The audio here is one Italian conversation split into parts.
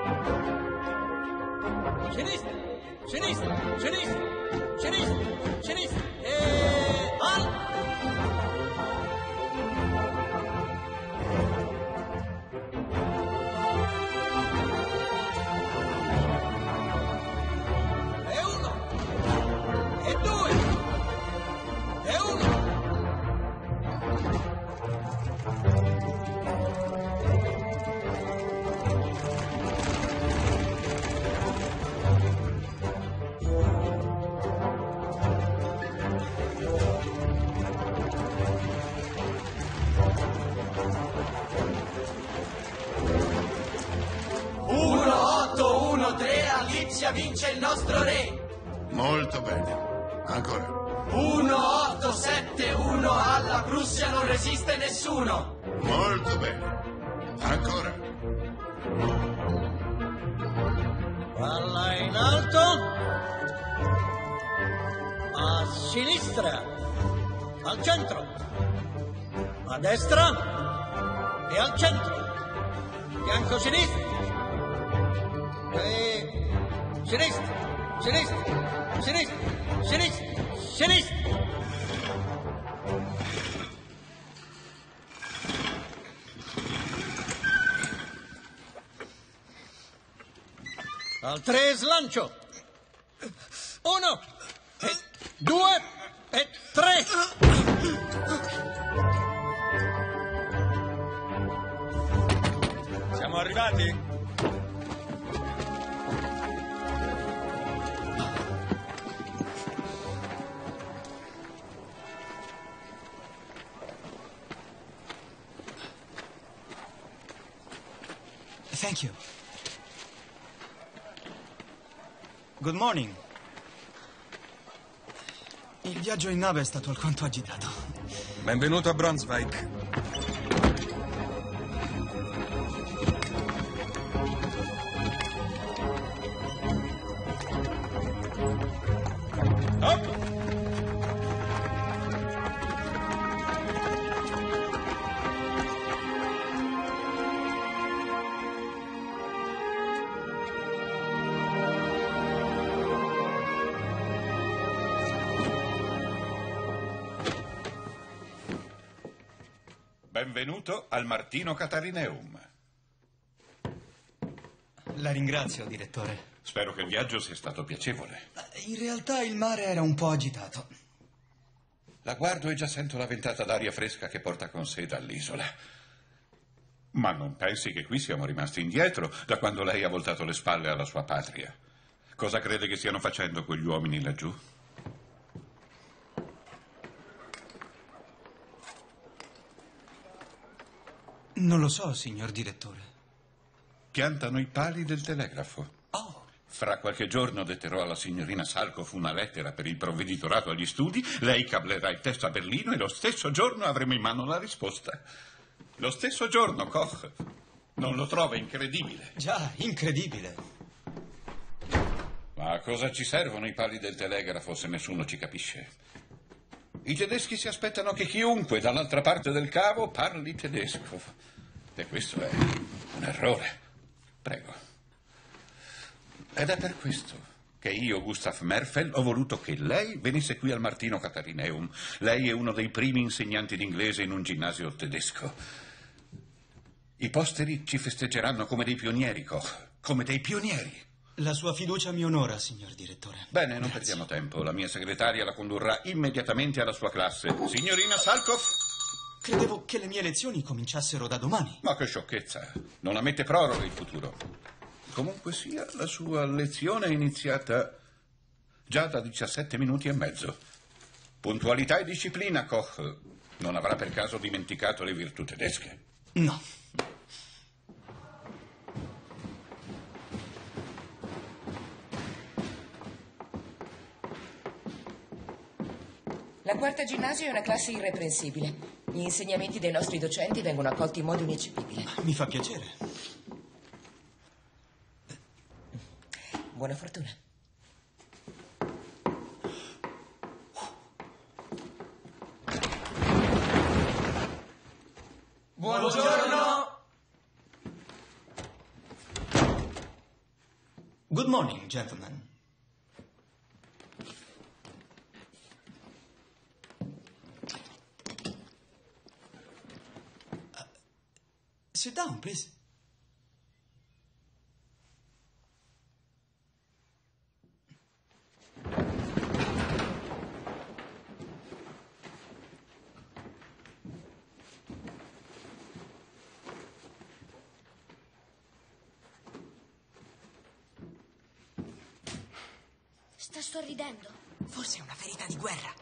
Sinistra, sinistra, sinistra, sinistra, sinistra. E al. E uno, e due, e uno. Vince il nostro re. Molto bene. Ancora. 1-8-7-1 alla Prussia non resiste nessuno. Molto bene. Ancora. Palla in alto. A sinistra. Al centro. A destra. E al centro. Fianco sinistro. E sinistra, sinistra, sinistra, sinistra, sinistra. Al 3 slancio. 1, e 2, e 3. Siamo arrivati? Thank you. Good morning. Il viaggio in nave è stato alquanto agitato. Benvenuto a Brunswick. Up! Benvenuto al Martino Catarineum. La ringrazio, direttore. Spero che il viaggio sia stato piacevole. In realtà il mare era un po' agitato. La guardo e già sento la ventata d'aria fresca che porta con sé dall'isola. Ma non pensi che qui siamo rimasti indietro da quando lei ha voltato le spalle alla sua patria? Cosa crede che stiano facendo quegli uomini laggiù? Non lo so, signor direttore. Piantano i pali del telegrafo. Oh. Fra qualche giorno detterò alla signorina Salkov una lettera per il provveditorato agli studi, lei cablerà il testo a Berlino e lo stesso giorno avremo in mano la risposta. Lo stesso giorno, Koch. Non lo trova incredibile? Già, incredibile. Ma a cosa ci servono i pali del telegrafo se nessuno ci capisce? I tedeschi si aspettano che chiunque dall'altra parte del cavo parli tedesco. E questo è un errore. Prego. Ed è per questo che io, Gustav Merfel, ho voluto che lei venisse qui al Martino Catarineum. Lei è uno dei primi insegnanti d'inglese in un ginnasio tedesco. I posteri ci festeggeranno come dei pionieri, Koch. Come dei pionieri. La sua fiducia mi onora, signor direttore. Bene, non perdiamo tempo. La mia segretaria la condurrà immediatamente alla sua classe. Signorina Salkov? Credevo che le mie lezioni cominciassero da domani. Ma che sciocchezza. Non ammette proroghe il futuro. Comunque sia, la sua lezione è iniziata già da 17 minuti e mezzo. Puntualità e disciplina, Koch. Non avrà per caso dimenticato le virtù tedesche? No. La quarta ginnasio è una classe irreprensibile. Gli insegnamenti dei nostri docenti vengono accolti in modo ineccepibile. Mi fa piacere. Buona fortuna. Buongiorno. Good morning, gentlemen. Sit down, please. Sta sorridendo. Forse è una ferita di guerra.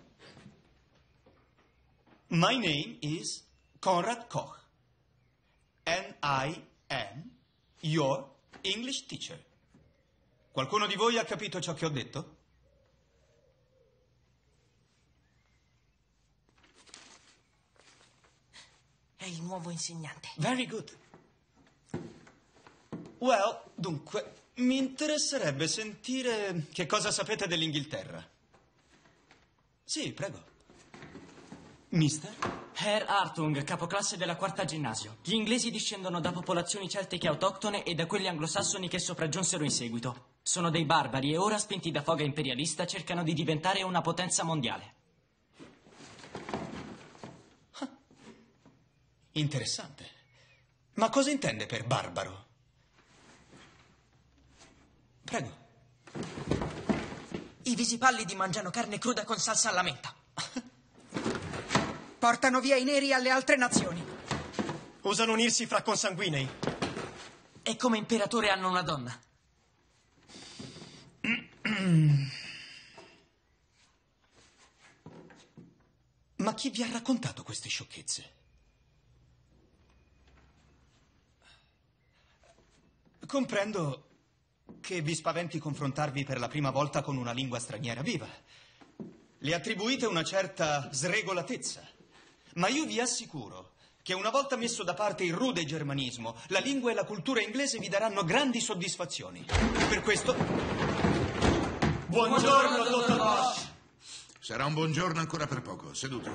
My name is Konrad Koch. And I am your English teacher. Qualcuno di voi ha capito ciò che ho detto? È il nuovo insegnante. Very good. Well, dunque, mi interesserebbe sentire che cosa sapete dell'Inghilterra. Sì, prego. Mister? Herr Hartung, capoclasse della quarta ginnasio. Gli inglesi discendono da popolazioni celtiche autoctone e da quelli anglosassoni che sopraggiunsero in seguito. Sono dei barbari e ora, spinti da foga imperialista, cercano di diventare una potenza mondiale. Interessante. Ma cosa intende per barbaro? Prego. I visipallidi mangiano carne cruda con salsa alla menta. Portano via i neri alle altre nazioni. Osano unirsi fra consanguinei. E come imperatore hanno una donna. Ma chi vi ha raccontato queste sciocchezze? Comprendo che vi spaventi confrontarvi per la prima volta con una lingua straniera viva. Le attribuite una certa sregolatezza. Ma io vi assicuro che una volta messo da parte il rude germanismo, la lingua e la cultura inglese vi daranno grandi soddisfazioni. Per questo... Buongiorno, dottor Bosch. Sarà un buongiorno ancora per poco. Seduto.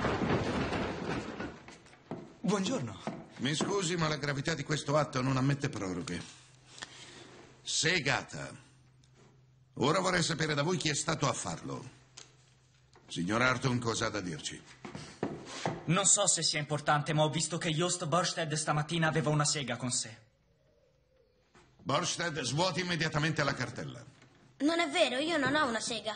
Buongiorno. Mi scusi, ma la gravità di questo atto non ammette proroghe. Segata. Ora vorrei sapere da voi chi è stato a farlo. Signor Hartung, cosa ha da dirci? Non so se sia importante, ma ho visto che Jost Borsted stamattina aveva una sega con sé. Borsted, svuoti immediatamente la cartella. Non è vero, io non ho una sega.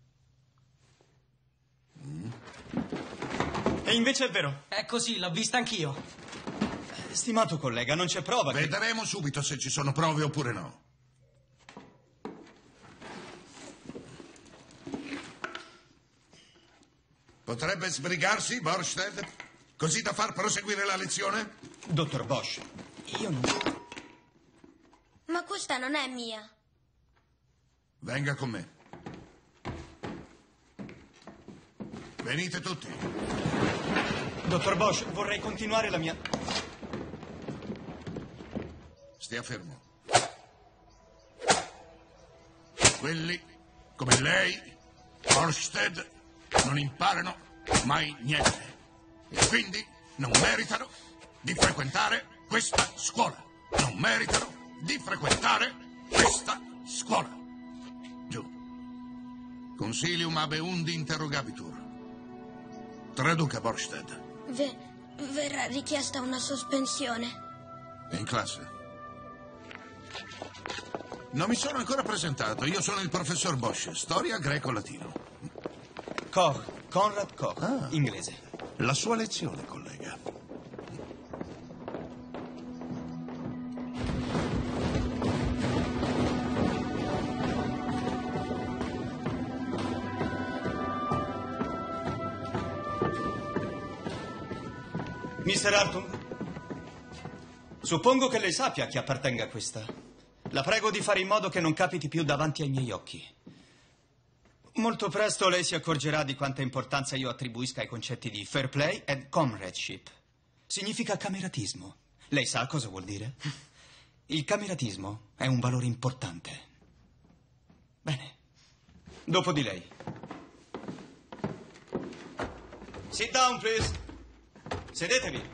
E invece è vero. È così, l'ho vista anch'io. Stimato collega, non c'è prova che... Vedremo subito se ci sono prove oppure no. Potrebbe sbrigarsi, Borsted? Così da far proseguire la lezione? Dottor Bosch, io non... Ma questa non è mia. Venga con me. Venite tutti. Dottor Bosch, vorrei continuare la mia... Stia fermo. Quelli, come lei, Borsted, non imparano mai niente. E quindi non meritano di frequentare questa scuola. Non meritano di frequentare questa scuola. Giù. Consilium habeundi interrogabitur. Traduca, Borsted. Verrà richiesta una sospensione. È in classe. Non mi sono ancora presentato. Io sono il professor Bosch, storia greco-latino. Koch, Konrad Koch, inglese. La sua lezione, collega. Mr. Hartung, suppongo che lei sappia a chi appartenga questa. La prego di fare in modo che non capiti più davanti ai miei occhi. Molto presto lei si accorgerà di quanta importanza io attribuisca ai concetti di fair play e comradeship. Significa cameratismo. Lei sa cosa vuol dire? Il cameratismo è un valore importante. Bene. Dopo di lei. Sit down, please. Sedetevi.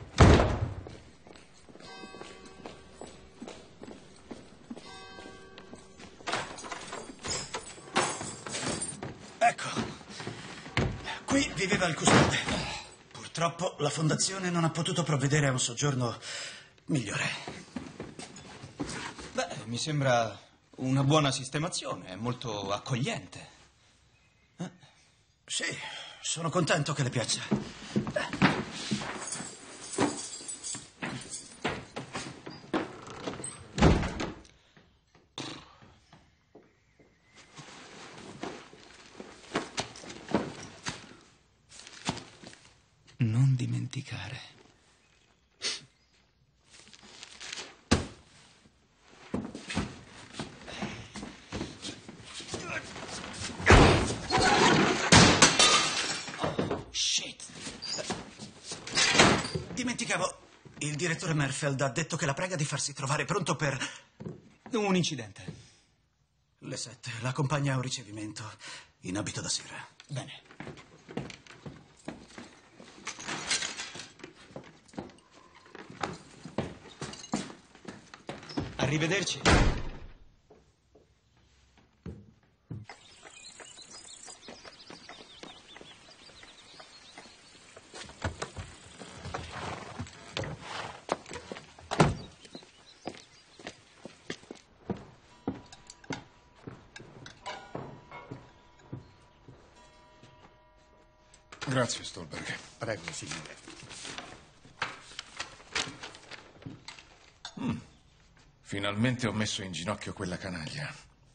Qui viveva il custode. Purtroppo la fondazione non ha potuto provvedere a un soggiorno migliore. Beh, mi sembra una buona sistemazione, è molto accogliente. Sì, sono contento che le piaccia. Non dimenticare. Shit. Dimenticavo. Il direttore Merfeld ha detto che la prega di farsi trovare pronto per un incidente. Le 7. La accompagna a un ricevimento in abito da sera. Bene. Arrivederci. Grazie, Stolberg. Prego, signore. Finalmente ho messo in ginocchio quella canaglia.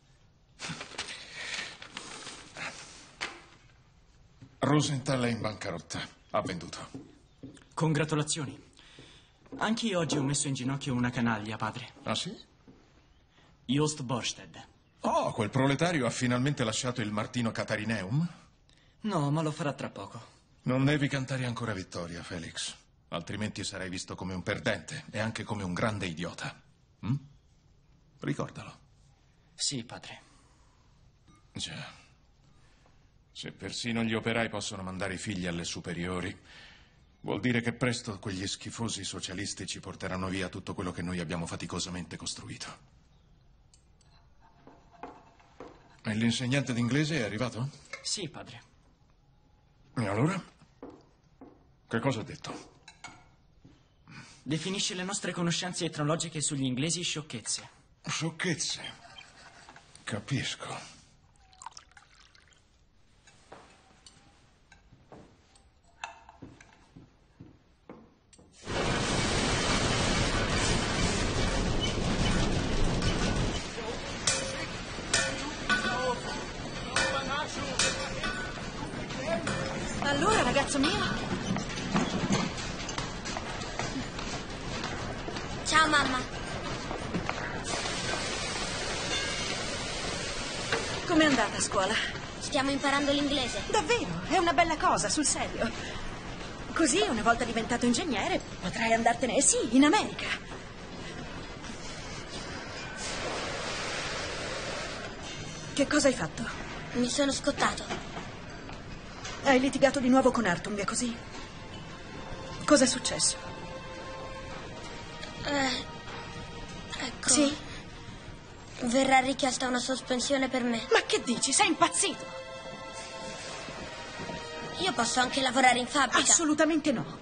Rosenthal è in bancarotta. Ha venduto. Congratulazioni. Anch'io oggi ho messo in ginocchio una canaglia, padre. Ah, sì? Jost Borsted. Oh, quel proletario ha finalmente lasciato il Martino Catarineum? No, ma lo farà tra poco. Non devi cantare ancora vittoria, Felix. Altrimenti sarai visto come un perdente e anche come un grande idiota. Ricordalo. Sì, padre. Già. Se persino gli operai possono mandare i figli alle superiori, vuol dire che presto quegli schifosi socialisti ci porteranno via tutto quello che noi abbiamo faticosamente costruito. E l'insegnante d'inglese è arrivato? Sì, padre. E allora? Che cosa ha detto? Definisce le nostre conoscenze etnologiche sugli inglesi sciocchezze. Sciocchezze. Capisco. Allora, ragazzo mio? Ciao, mamma. Com'è andata a scuola? Stiamo imparando l'inglese. Davvero? È una bella cosa, sul serio. Così, una volta diventato ingegnere, potrai andartene, sì, in America. Che cosa hai fatto? Mi sono scottato. Hai litigato di nuovo con Artung, è così? Cosa è successo? Ecco. Sì? Verrà richiesta una sospensione per me. Ma che dici? Sei impazzito? Io posso anche lavorare in fabbrica. Assolutamente no.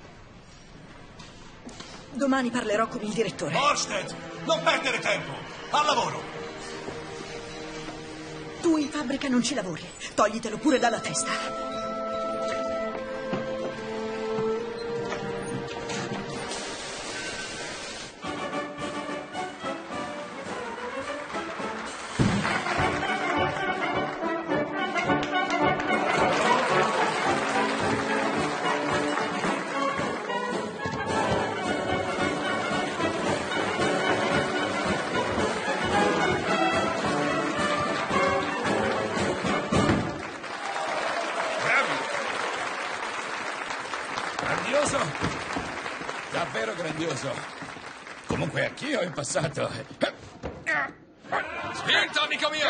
Domani parlerò con il direttore. Borsted, non perdere tempo. Al lavoro. Tu in fabbrica non ci lavori. Toglitelo pure dalla testa. Davvero grandioso. Comunque anch'io in passato. Spinta, amico mio,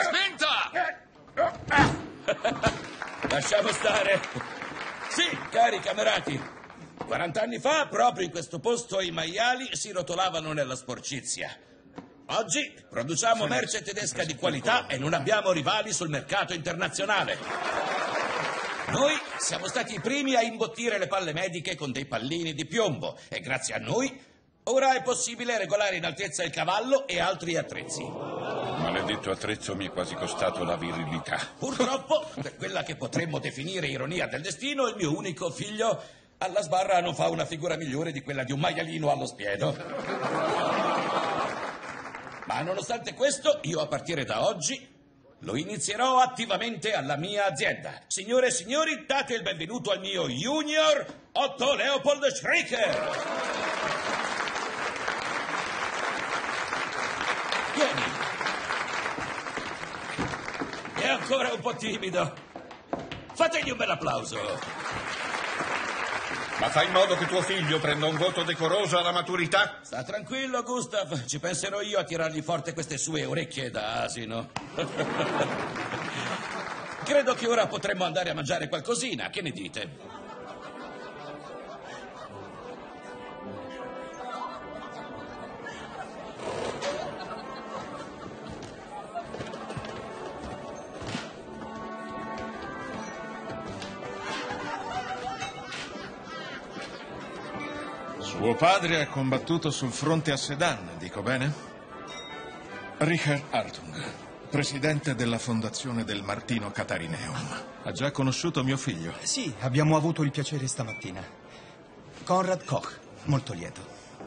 spinta! Lasciamo stare. Sì, cari camerati. 40 anni fa, proprio in questo posto, i maiali si rotolavano nella sporcizia. Oggi produciamo merce tedesca di qualità e non abbiamo rivali sul mercato internazionale. Noi siamo stati i primi a imbottire le palle mediche con dei pallini di piombo e grazie a noi ora è possibile regolare in altezza il cavallo e altri attrezzi. Maledetto attrezzo mi è quasi costato la virilità. Purtroppo, per quella che potremmo definire ironia del destino, il mio unico figlio alla sbarra non fa una figura migliore di quella di un maialino allo spiedo. Ma nonostante questo, io a partire da oggi lo inizierò attivamente alla mia azienda. Signore e signori, date il benvenuto al mio Junior Otto Leopold Schreiker. Vieni. È ancora un po' timido. Fategli un bel applauso. Ma fai in modo che tuo figlio prenda un voto decoroso alla maturità? Sta tranquillo, Gustav. Ci penserò io a tirargli forte queste sue orecchie da asino. Credo che ora potremmo andare a mangiare qualcosina. Che ne dite? Suo padre ha combattuto sul fronte a Sedan, dico bene? Richard Hartung, presidente della fondazione del Martino Catarineum. Ha già conosciuto mio figlio? Sì, abbiamo avuto il piacere stamattina. Konrad Koch, molto lieto.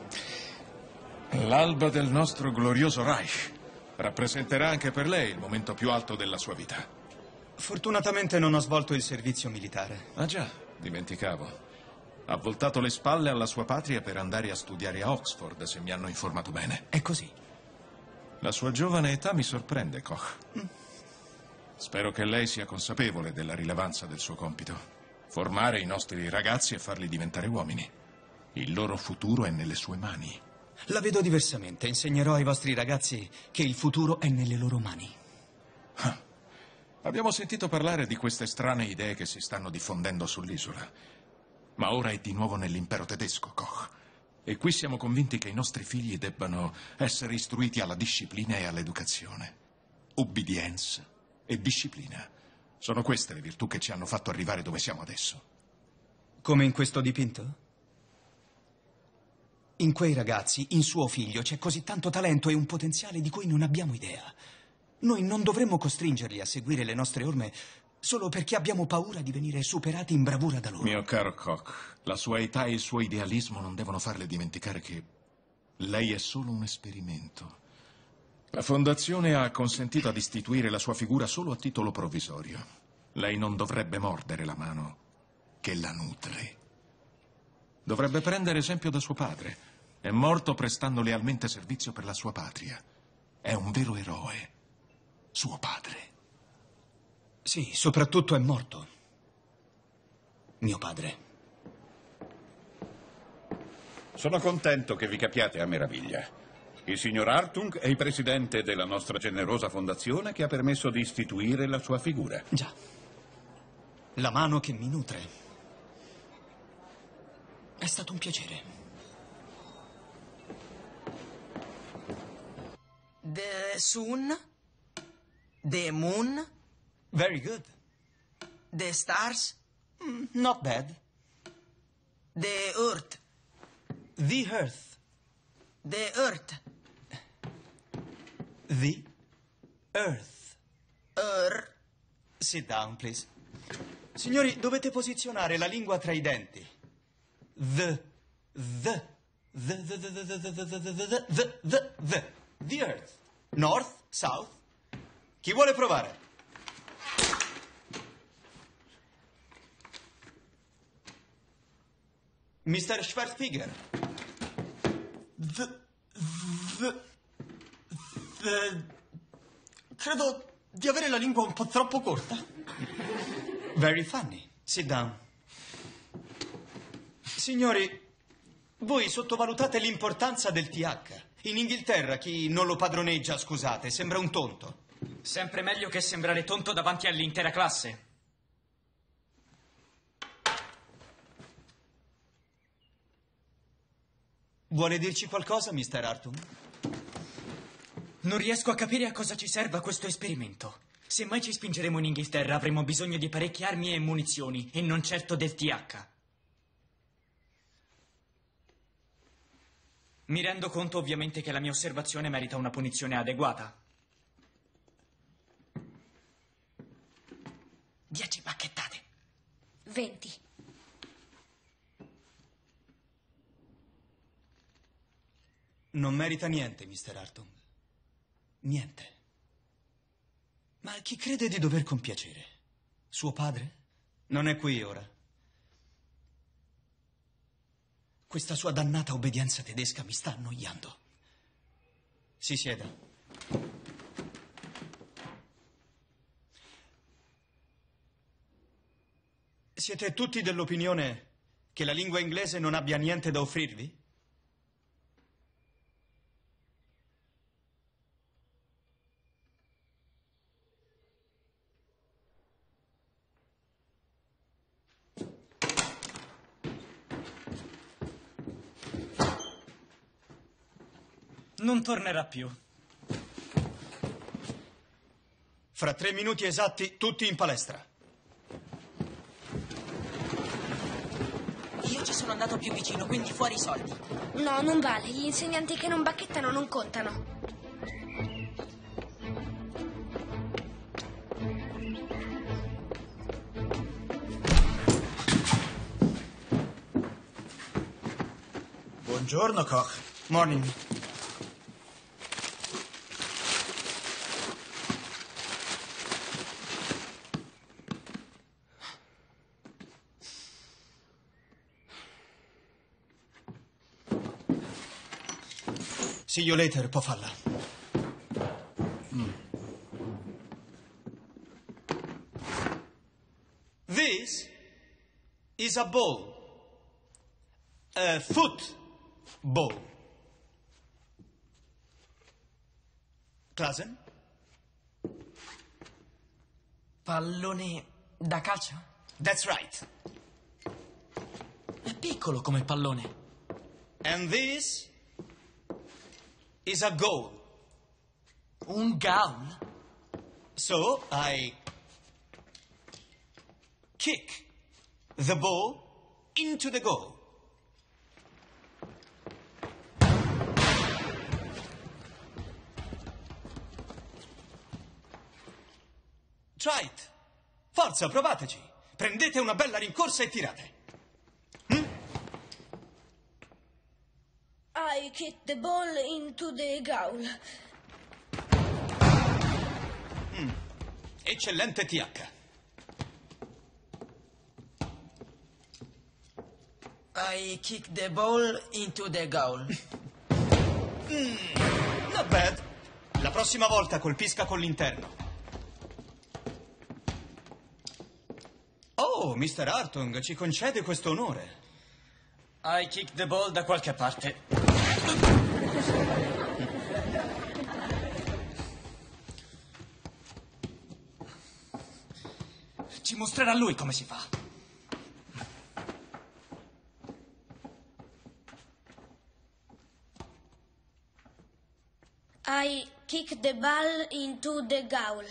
L'alba del nostro glorioso Reich rappresenterà anche per lei il momento più alto della sua vita. Fortunatamente non ho svolto il servizio militare. Ah già, dimenticavo. Ha voltato le spalle alla sua patria per andare a studiare a Oxford, se mi hanno informato bene. È così. La sua giovane età mi sorprende, Koch. Spero che lei sia consapevole della rilevanza del suo compito. Formare i nostri ragazzi e farli diventare uomini. Il loro futuro è nelle sue mani. La vedo diversamente. Insegnerò ai vostri ragazzi che il futuro è nelle loro mani. Abbiamo sentito parlare di queste strane idee che si stanno diffondendo sull'isola. Ma ora è di nuovo nell'impero tedesco, Koch. E qui siamo convinti che i nostri figli debbano essere istruiti alla disciplina e all'educazione. Ubbidienza e disciplina. Sono queste le virtù che ci hanno fatto arrivare dove siamo adesso. Come in questo dipinto? In quei ragazzi, in suo figlio, c'è così tanto talento e un potenziale di cui non abbiamo idea. Noi non dovremmo costringerli a seguire le nostre orme solo perché abbiamo paura di venire superati in bravura da loro. Mio caro Koch, la sua età e il suo idealismo non devono farle dimenticare che lei è solo un esperimento. La fondazione ha consentito di istituire la sua figura solo a titolo provvisorio. Lei non dovrebbe mordere la mano che la nutre. Dovrebbe prendere esempio da suo padre. È morto prestando lealmente servizio per la sua patria. È un vero eroe. Suo padre. Sì, soprattutto è morto. Mio padre. Sono contento che vi capiate a meraviglia. Il signor Hartung è il presidente della nostra generosa fondazione che ha permesso di istituire la sua figura. Già. La mano che mi nutre. È stato un piacere. The sun, the moon, very good. The stars, Not bad. the earth, The earth. the earth, The earth. er, Sit down, please. Signori, dovete posizionare la lingua tra i denti. The earth. North, south. Chi vuole provare? Mr. Schwarzfeger. Credo di avere la lingua un po' troppo corta. Very funny. Sit down. Signori, voi sottovalutate l'importanza del TH. In Inghilterra chi non lo padroneggia, scusate, sembra un tonto. Sempre meglio che sembrare tonto davanti all'intera classe. Vuole dirci qualcosa, Mr. Hartung? Non riesco a capire a cosa ci serva questo esperimento. Se mai ci spingeremo in Inghilterra avremo bisogno di parecchie armi e munizioni, e non certo del TH. Mi rendo conto ovviamente che la mia osservazione merita una punizione adeguata. 10 bacchettate. 20. Non merita niente, Mr. Hartung. Niente. Ma chi crede di dover compiacere? Suo padre? Non è qui ora. Questa sua dannata obbedienza tedesca mi sta annoiando. Si sieda. Siete tutti dell'opinione che la lingua inglese non abbia niente da offrirvi? Non tornerà più. Fra 3 minuti esatti, tutti in palestra. Io ci sono andato più vicino, quindi fuori i soldi. No, non vale. Gli insegnanti che non bacchettano non contano. Buongiorno, Koch. Morning. See you later, Pofalla. This is a ball. A football. Klassen? Pallone da calcio? That's right. È piccolo come pallone. And this is a goal. Un goal? So I kick the ball into the goal. Try it. Forza, provateci. Prendete una bella rincorsa e tirate. I kick the ball into the goal. Eccellente TH. I kick the ball into the goal. Not bad. La prossima volta colpisca con l'interno. Oh, Mr. Hartung ci concede questo onore. I kick the ball da qualche parte. Ci mostrerà lui come si fa. I kick the ball into the goal.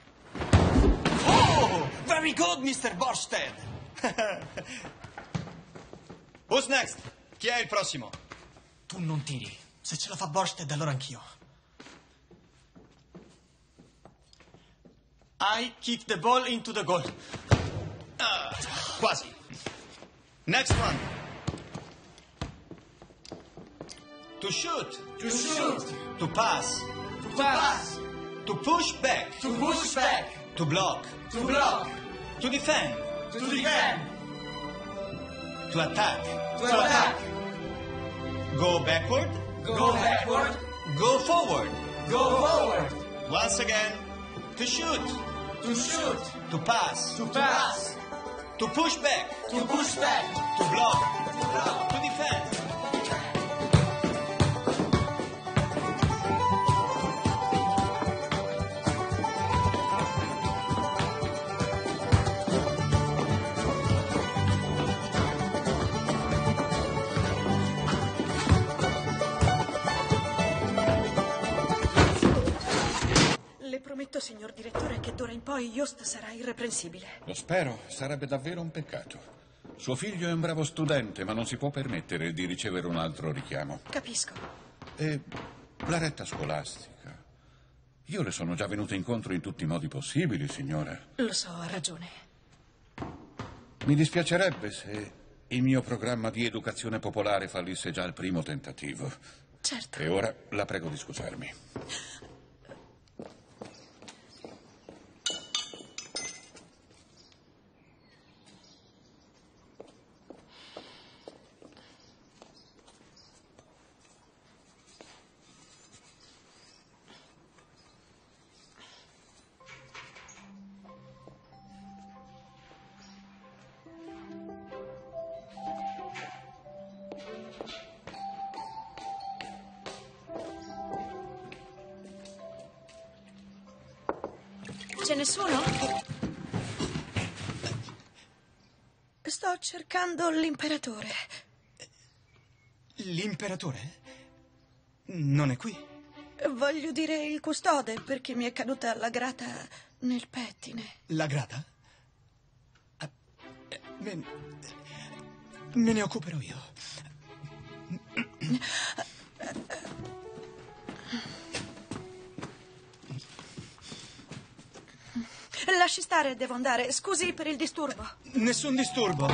Oh, very good, Mr. Borsted. Who's next? Chi è il prossimo? Tu non tiri. Se ce la fa Borsted, allora anch'io. I kick the ball into the goal. Quasi. Next one. To shoot. To shoot. To pass. To pass. To push back. To push back. To block. To block. To defend. To defend. To attack. To attack. Go backward. Go backward. Go forward. Go forward. Once again. To shoot. To shoot. To pass. To pass. To push back. To push back. To block. To defend. prometto, signor direttore, che d'ora in poi Yost sarà irreprensibile. Lo spero, sarebbe davvero un peccato. Suo figlio è un bravo studente, ma non si può permettere di ricevere un altro richiamo. Capisco. E la retta scolastica. Io le sono già venuto incontro in tutti i modi possibili, signora. Lo so, ha ragione. Mi dispiacerebbe se il mio programma di educazione popolare fallisse già al primo tentativo. Certo. E ora la prego di scusarmi. C'è nessuno? Sto cercando l'imperatore. L'imperatore? Non è qui. Voglio dire il custode, perché mi è caduta la grata nel pettine. La grata? Me ne occuperò io. Lasci stare, devo andare. Scusi per il disturbo. Nessun disturbo.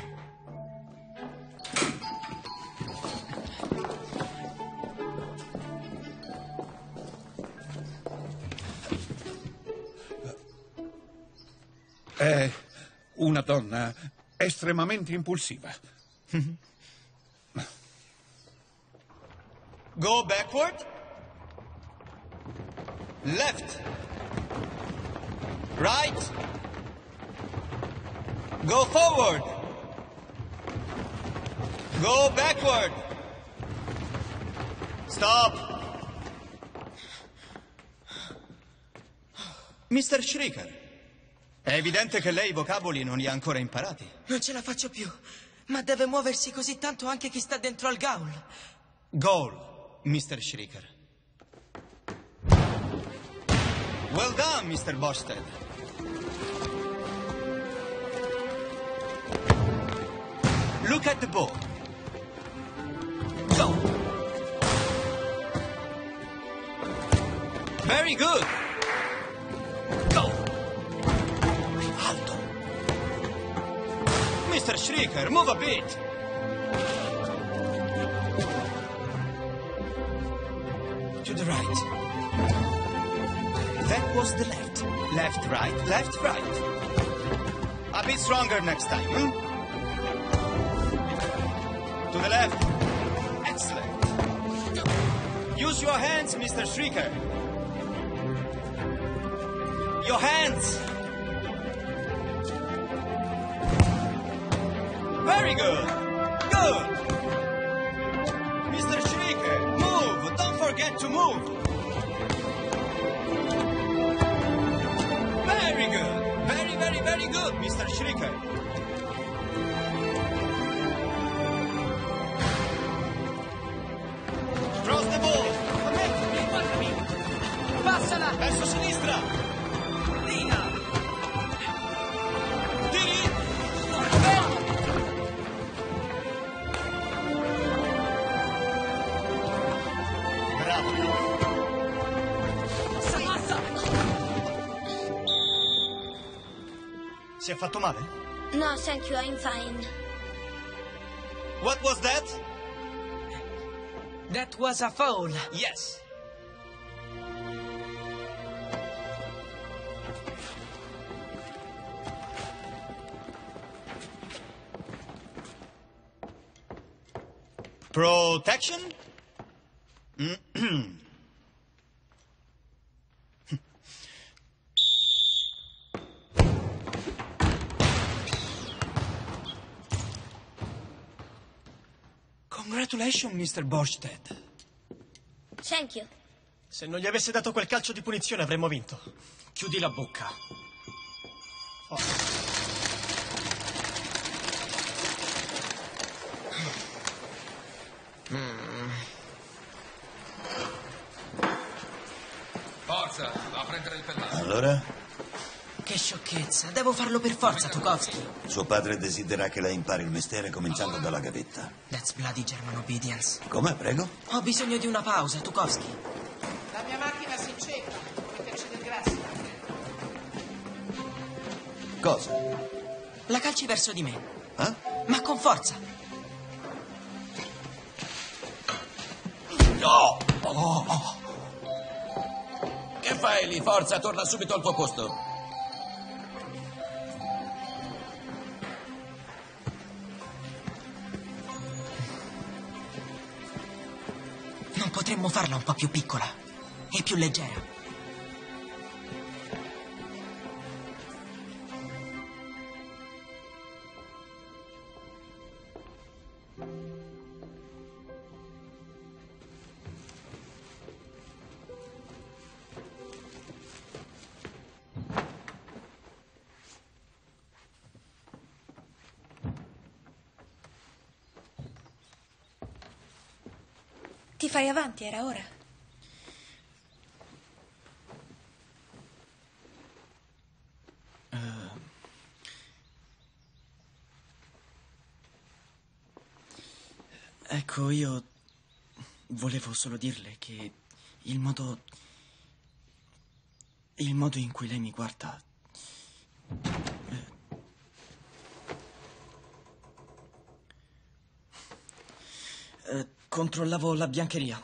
È una donna estremamente impulsiva. Go backward. Left. Right. Go forward. Go backward. Stop. Mr. Shrieker, è evidente che lei i vocaboli non li ha ancora imparati. Non ce la faccio più. Ma deve muoversi così tanto anche chi sta dentro al gaul. Goal, Mr. Shrieker. Well done, Mr. Borsted. Look at the ball. Go. Very good. Go. Alto. Mr. Shrieker, move a bit. To the right. That was the left. Left, right, left, right. A bit stronger next time, hmm? To the left. Excellent. Use your hands, Mr. Shrieker. Your hands. Very good. Good. Mr. Shrieker, move. Don't forget to move. Very good. Very, very, very good, Mr. Shrieker. Cross the ball. Passala. Verso sinistra. Via. Tiri. Bravo. Passa. Si è fatto male? No, thank you, I'm fine. What was that? That was a foul. Yes. Protection? Congratulations, Mr. Borsted. Thank you. Se non gli avesse dato quel calcio di punizione avremmo vinto. Chiudi la bocca. Forza, va a prendere il pellato. Allora? Che sciocchezza. Devo farlo per forza, Tukowski. Suo padre desidera che lei impari il mestiere cominciando dalla gavetta. That's bloody German obedience. Come, prego? Ho bisogno di una pausa, Tukowski. La mia macchina si inceppa. Devo metterci del grasso. Cosa? La calci verso di me. Eh? Ma con forza. No! Oh. Che fai lì? Forza, torna subito al tuo posto. Non potremmo farla un po' più piccola e più leggera. Ti fai avanti, era ora. Ecco, io volevo solo dirle che il modo in cui lei mi guarda controllavo la biancheria.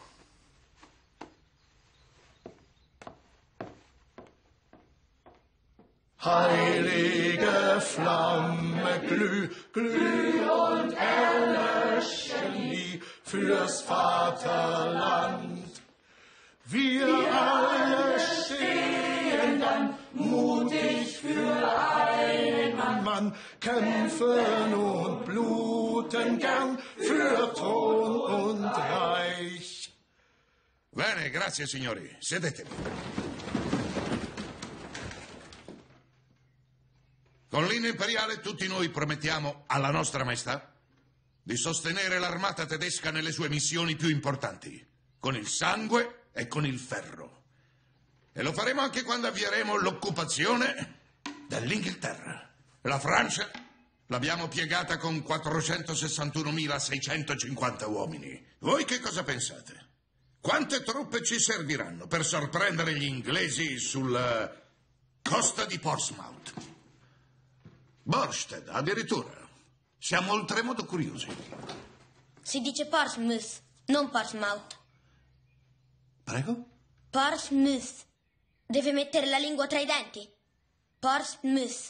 Heilige Flamme, glüh, glüh und erlösche nie fürs Vaterland. Wir alle stehen dann mutig für einen Mann, kämpfen und bluten gern für Thron und Reich. Bene, grazie signori. Sedetevi. Con l'inno imperiale tutti noi promettiamo alla nostra maestà di sostenere l'armata tedesca nelle sue missioni più importanti, con il sangue e con il ferro. E lo faremo anche quando avvieremo l'occupazione dell'Inghilterra. La Francia l'abbiamo piegata con 461.650 uomini. Voi che cosa pensate? Quante truppe ci serviranno per sorprendere gli inglesi sulla costa di Portsmouth? Borsted, addirittura. Siamo oltremodo curiosi. Si dice Portsmouth, non Portsmouth. Prego? Portsmouth. Deve mettere la lingua tra i denti. Portsmouth.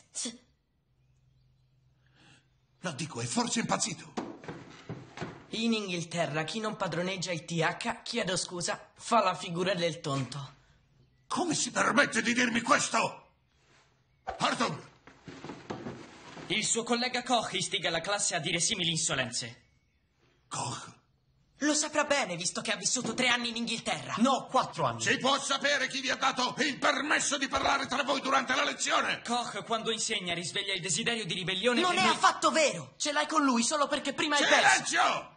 Lo dico, è forse impazzito. In Inghilterra chi non padroneggia il TH, chiedo scusa, fa la figura del tonto. Come si permette di dirmi questo? Hartung! Il suo collega Koch istiga la classe a dire simili insolenze. Koch? Lo saprà bene, visto che ha vissuto 3 anni in Inghilterra. No, 4 anni. Si può sapere chi vi ha dato il permesso di parlare tra voi durante la lezione? Koch, quando insegna, risveglia il desiderio di ribellione. Non è affatto vero! Ce l'hai con lui solo perché prima hai perso. Silenzio!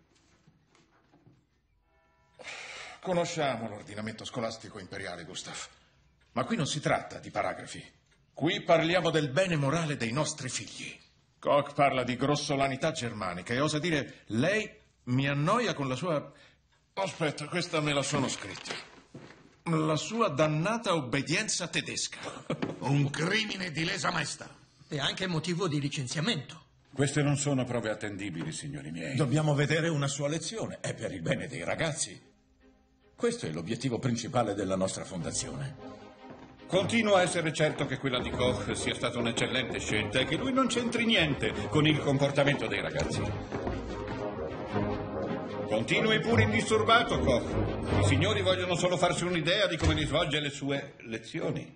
Conosciamo l'ordinamento scolastico imperiale, Gustav. Ma qui non si tratta di paragrafi. Qui parliamo del bene morale dei nostri figli. Koch parla di grossolanità germanica e osa dire lei mi annoia con la sua... Aspetta, questa me la sono scritta. La sua dannata obbedienza tedesca. Un crimine di lesa maestà. E anche motivo di licenziamento. Queste non sono prove attendibili, signori miei. Dobbiamo vedere una sua lezione. È per il bene dei ragazzi. Questo è l'obiettivo principale della nostra fondazione. Continuo a essere certo che quella di Koch sia stata un'eccellente scelta e che lui non c'entri niente con il comportamento dei ragazzi. Continui pure indisturbato, Koch. I signori vogliono solo farsi un'idea di come svolge le sue lezioni.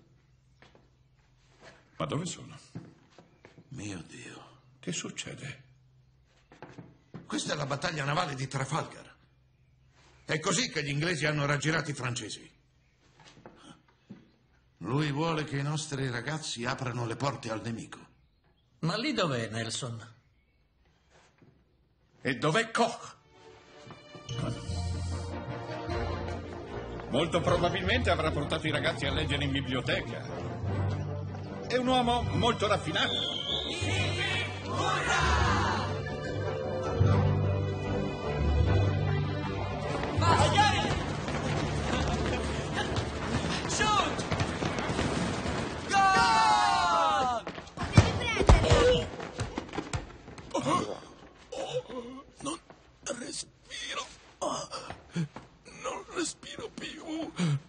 Ma dove sono? Mio Dio. Che succede? Questa è la battaglia navale di Trafalgar. È così che gli inglesi hanno raggirato i francesi. Lui vuole che i nostri ragazzi aprano le porte al nemico. Ma lì dov'è Nelson? E dov'è Koch? Molto probabilmente avrà portato i ragazzi a leggere in biblioteca. È un uomo molto raffinato. Shoot! Gol! Non respiro. Non respiro più.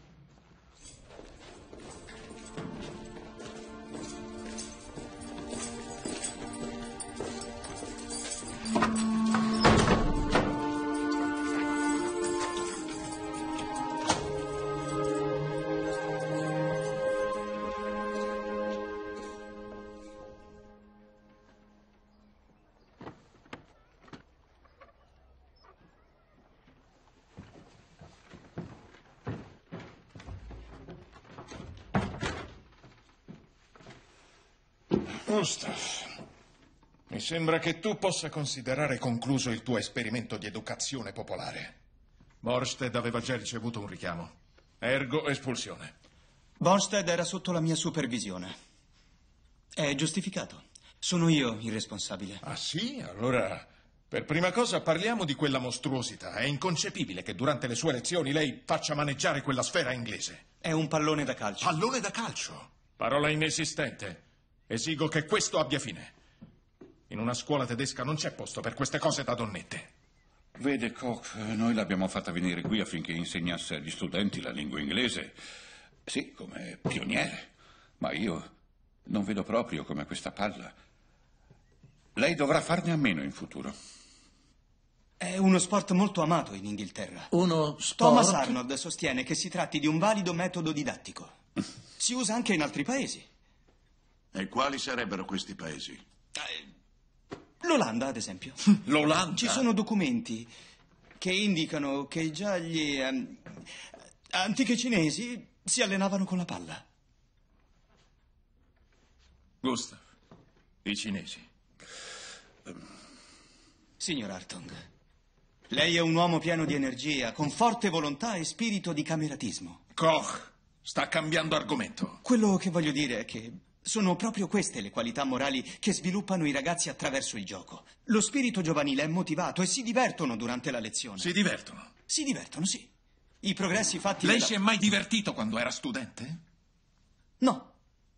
Gustav, mi sembra che tu possa considerare concluso il tuo esperimento di educazione popolare. Borsted aveva già ricevuto un richiamo. Ergo espulsione. Borsted era sotto la mia supervisione. È giustificato. Sono io il responsabile. Ah sì? Allora, per prima cosa parliamo di quella mostruosità. È inconcepibile che durante le sue lezioni lei faccia maneggiare quella sfera inglese. È un pallone da calcio. Pallone da calcio? Parola inesistente. Esigo che questo abbia fine. In una scuola tedesca non c'è posto per queste cose da donnette. Vede, Koch, noi l'abbiamo fatta venire qui affinché insegnasse agli studenti la lingua inglese. Sì, come pioniere. Ma io non vedo proprio come questa palla. Lei dovrà farne a meno in futuro. È uno sport molto amato in Inghilterra. Uno sport? Thomas Arnold sostiene che si tratti di un valido metodo didattico. Si usa anche in altri paesi. E quali sarebbero questi paesi? L'Olanda, ad esempio. L'Olanda? Ci sono documenti che indicano che già gli antichi cinesi si allenavano con la palla. Gustav, i cinesi. Signor Hartung, lei è un uomo pieno di energia, con forte volontà e spirito di cameratismo. Koch, sta cambiando argomento. Quello che voglio dire è che sono proprio queste le qualità morali che sviluppano i ragazzi attraverso il gioco. Lo spirito giovanile è motivato e si divertono durante la lezione. Si divertono? Si divertono, sì. I progressi fatti... Lei si è mai divertito quando era studente? No.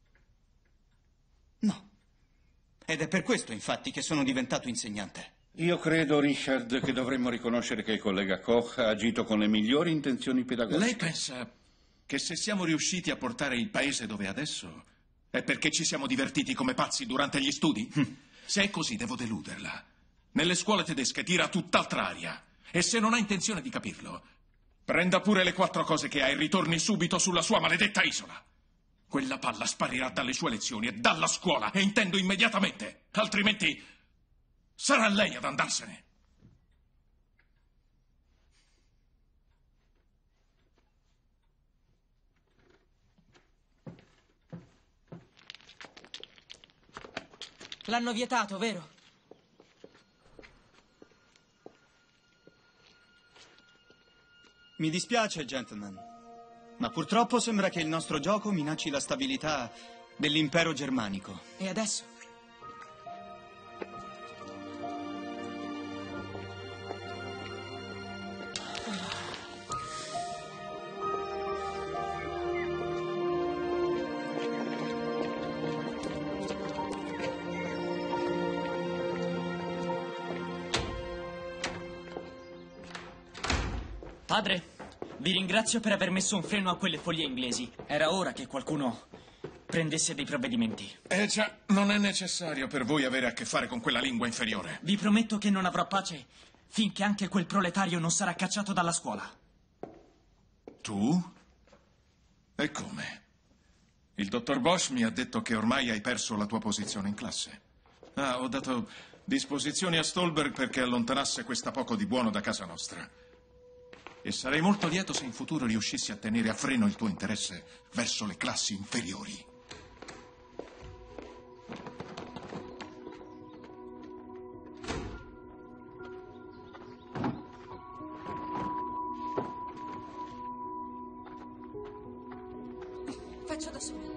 No. Ed è per questo, infatti, che sono diventato insegnante. Io credo, Richard, che dovremmo riconoscere che il collega Koch ha agito con le migliori intenzioni pedagogiche. Lei pensa che se siamo riusciti a portare il paese dove è adesso è perché ci siamo divertiti come pazzi durante gli studi? Se è così, devo deluderla. Nelle scuole tedesche tira tutt'altra aria. E se non ha intenzione di capirlo, prenda pure le 4 cose che ha e ritorni subito sulla sua maledetta isola. Quella palla sparirà dalle sue lezioni e dalla scuola, e intendo immediatamente. Altrimenti sarà lei ad andarsene. L'hanno vietato, vero? Mi dispiace, gentlemen, ma purtroppo sembra che il nostro gioco minacci la stabilità dell'impero germanico. E adesso? Padre, vi ringrazio per aver messo un freno a quelle follie inglesi. Era ora che qualcuno prendesse dei provvedimenti. Già, non è necessario per voi avere a che fare con quella lingua inferiore. Vi prometto che non avrò pace finché anche quel proletario non sarà cacciato dalla scuola. Tu? E come? Il dottor Bosch mi ha detto che ormai hai perso la tua posizione in classe. Ah, ho dato disposizioni a Stolberg perché allontanasse questa poco di buono da casa nostra. E sarei molto lieto se in futuro riuscissi a tenere a freno il tuo interesse verso le classi inferiori. faccio da sola.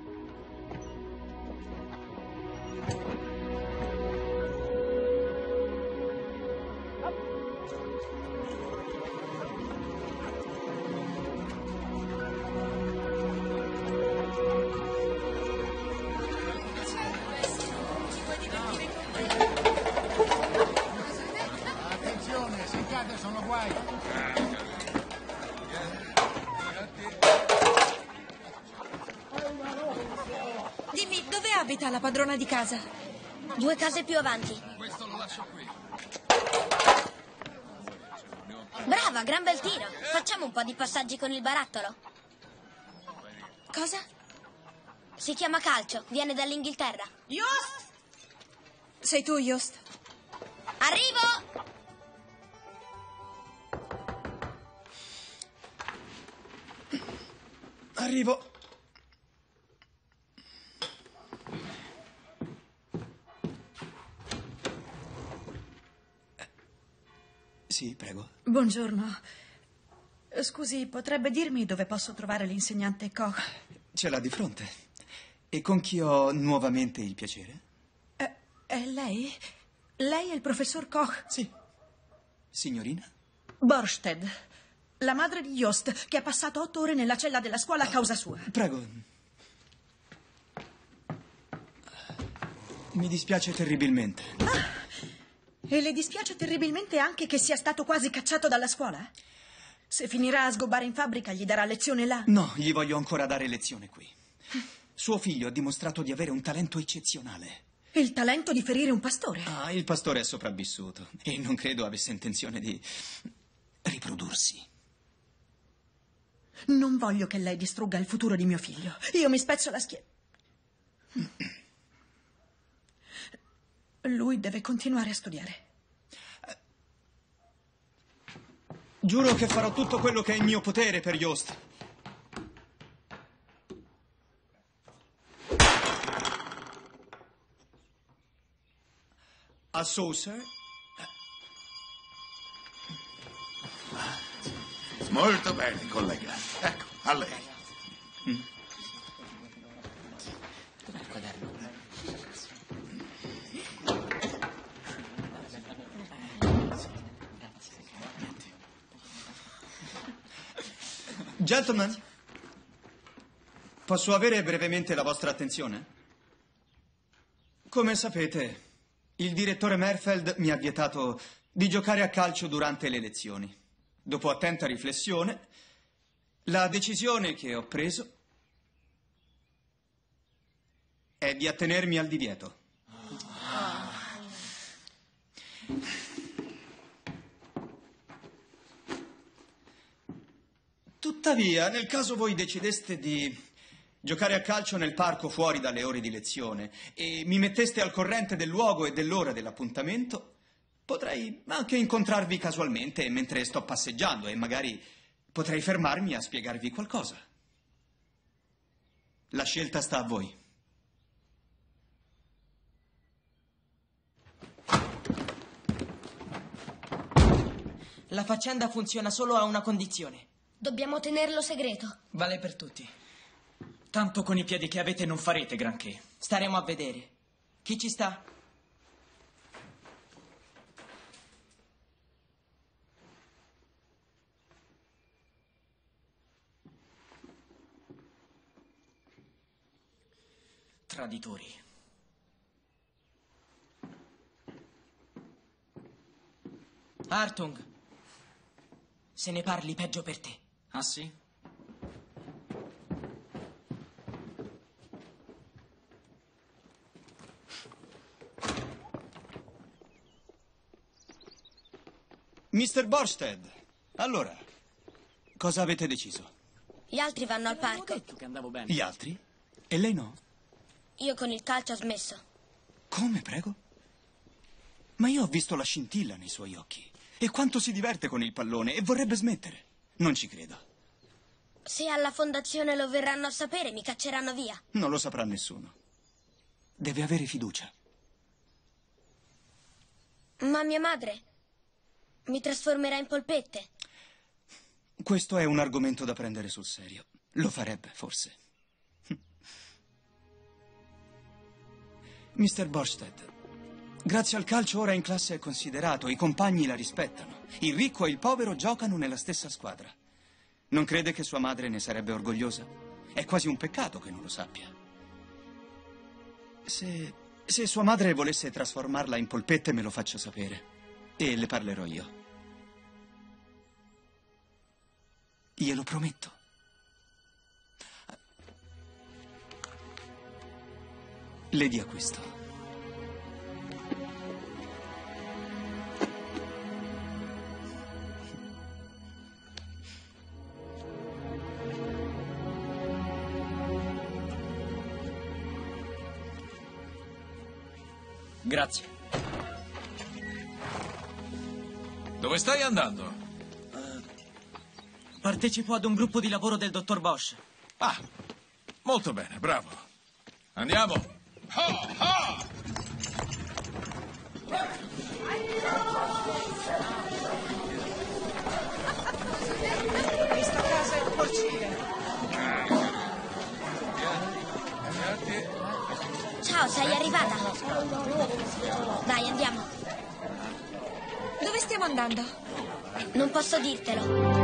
Attenzione, se cade sono guai. Dimmi, dove abita la padrona di casa? 2 case più avanti. Questo lo lascio qui. Brava, gran bel tiro. Facciamo un po' di passaggi con il barattolo. Cosa? Si chiama calcio, viene dall'Inghilterra. Just! Sei tu, Just? Arrivo! Arrivo. Sì, prego. Buongiorno. Scusi, potrebbe dirmi dove posso trovare l'insegnante Koch? Ce l'ha di fronte. E con chi ho nuovamente il piacere? È lei? Lei è il professor Koch? Sì. Signorina? Borsted, la madre di Jost, che ha passato 8 ore nella cella della scuola a causa sua. Prego. Mi dispiace terribilmente. E le dispiace terribilmente anche che sia stato quasi cacciato dalla scuola? Se finirà a sgobbare in fabbrica, gli darà lezione là? No, gli voglio ancora dare lezione qui. Suo figlio ha dimostrato di avere un talento eccezionale. Il talento di ferire un pastore? Ah, il pastore è sopravvissuto e non credo avesse intenzione di riprodursi. Non voglio che lei distrugga il futuro di mio figlio. Io mi spezzo la schiena. Lui deve continuare a studiare. Giuro che farò tutto quello che è in mio potere per Jost. A saucer? Molto bene, collega. Ecco, a lei. Gentlemen, posso avere brevemente la vostra attenzione? Come sapete, il direttore Merfeld mi ha vietato di giocare a calcio durante le lezioni. Dopo attenta riflessione, la decisione che ho preso è di attenermi al divieto. Tuttavia, nel caso voi decideste di giocare a calcio nel parco fuori dalle ore di lezione e mi metteste al corrente del luogo e dell'ora dell'appuntamento, potrei anche incontrarvi casualmente mentre sto passeggiando e magari potrei fermarmi a spiegarvi qualcosa. La scelta sta a voi. La faccenda funziona solo a una condizione. Dobbiamo tenerlo segreto. Vale per tutti. Tanto con i piedi che avete non farete granché. Staremo a vedere. Chi ci sta? Traditori. Hartung. Se ne parli peggio per te. Ah sì? Mr. Borsted, allora, cosa avete deciso? Gli altri vanno al parco. Detto che andavo bene. Gli altri? E lei no? Io con il calcio ho smesso. Come, prego? Ma io ho visto la scintilla nei suoi occhi. E quanto si diverte con il pallone e vorrebbe smettere. Non ci credo. Se alla fondazione lo verranno a sapere, mi cacceranno via. Non lo saprà nessuno. Deve avere fiducia. Ma mia madre mi trasformerà in polpette. Questo è un argomento da prendere sul serio. Lo farebbe, forse. Mr. Borstead, grazie al calcio ora in classe è considerato, i compagni la rispettano. Il ricco e il povero giocano nella stessa squadra. Non crede che sua madre ne sarebbe orgogliosa? È quasi un peccato che non lo sappia. Se sua madre volesse trasformarla in polpette, me lo faccia sapere. E le parlerò io. Glielo prometto. Le dia questo. Grazie. Dove stai andando? Partecipo ad un gruppo di lavoro del dottor Bosch. Ah, molto bene, bravo. Andiamo. Questa casa è un porcino. Ciao, sei arrivata? Dai, andiamo. Dove stiamo andando? Non posso dirtelo.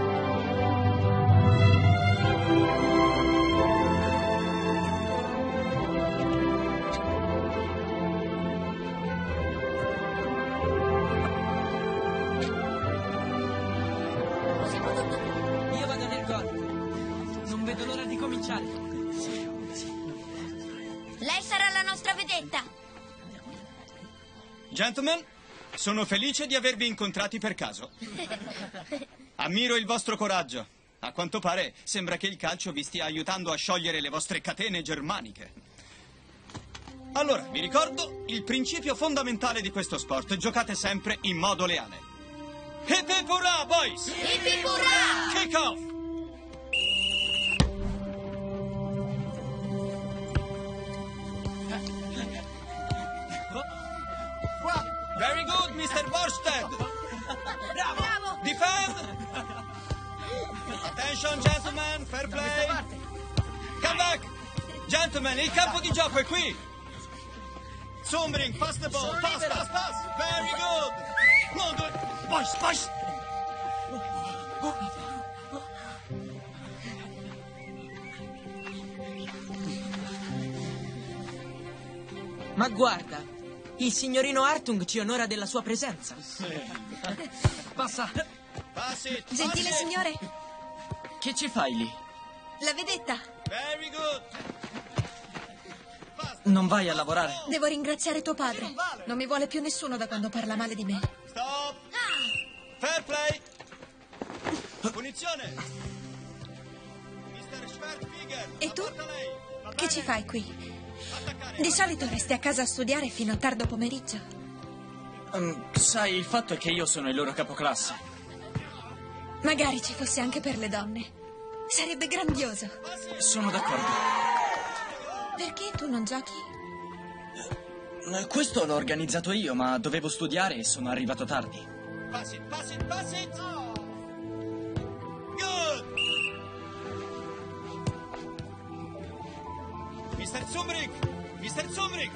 Io vado nel golf. Non vedo l'ora di cominciare. Lei sarà la nostra vedetta. Gentlemen, sono felice di avervi incontrati per caso. Ammiro il vostro coraggio. A quanto pare sembra che il calcio vi stia aiutando a sciogliere le vostre catene germaniche. Allora, vi ricordo il principio fondamentale di questo sport. Giocate sempre in modo leale. Hip hip hurrah, boys! Hip hip hurrah! Kick off! Very good, Mr. Borstead! Bravo! Defend! Attention, gentlemen, fair play! Come back! Gentlemen, il campo di gioco è qui! Zumbrink, pass the ball, pass! Very good! No good! Boys! Ma guarda, il signorino Hartung ci onora della sua presenza. Passa. Gentile signore, Che ci fai lì? la vedetta. Very good! Non vai a lavorare? Devo ringraziare tuo padre. Non mi vuole più nessuno da quando parla male di me. Stop! Fair play! Punizione! Mr. Schwertfeger! E tu? Che ci fai qui? Di solito resti a casa a studiare fino a tardo pomeriggio. Sai, il fatto è che io sono il loro capoclasse. Magari ci fosse anche per le donne. Sarebbe grandioso. Sono d'accordo. Perché tu non giochi? Questo l'ho organizzato io, ma dovevo studiare e sono arrivato tardi. Pass it! Good! Mr. Zumbrink!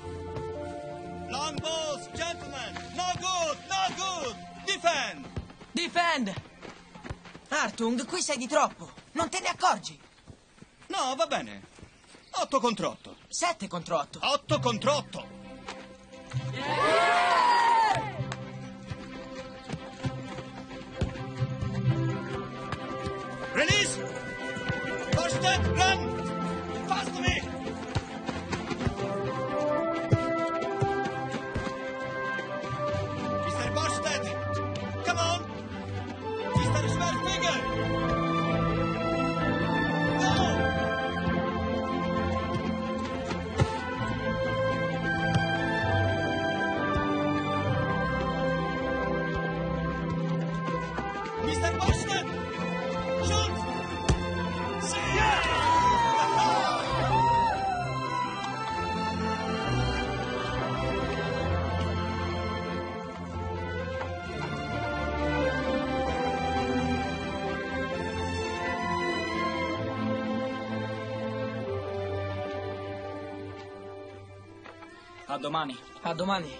Long balls, gentlemen! No good! Defend! Hartung, qui sei di troppo. Non te ne accorgi? No, va bene. 8 contro 8. 7 contro 8. 8 contro 8. Release! Borstead, run! Pass to me! Mr. Borstead, come on! Mr. Schwertfeger! Mr. Borstead! Shoot! Yeah! A domani. A domani.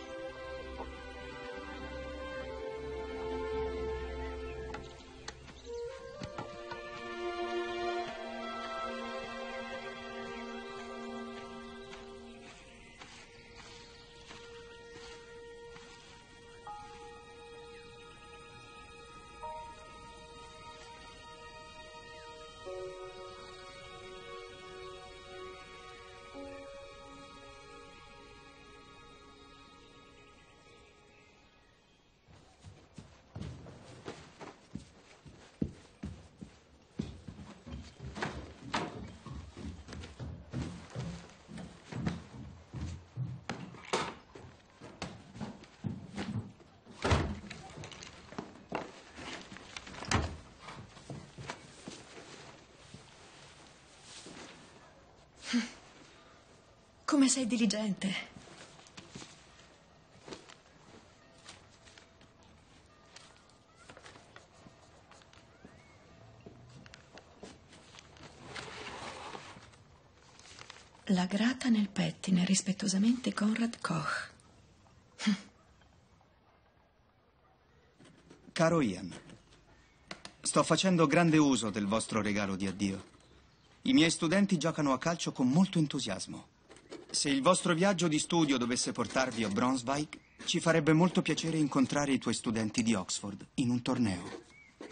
Come sei diligente. La grata nel pettine, rispettosamente Konrad Koch. Caro Ian, sto facendo grande uso del vostro regalo di addio. I miei studenti giocano a calcio con molto entusiasmo. Se il vostro viaggio di studio dovesse portarvi a Braunschweig, ci farebbe molto piacere incontrare i tuoi studenti di Oxford in un torneo.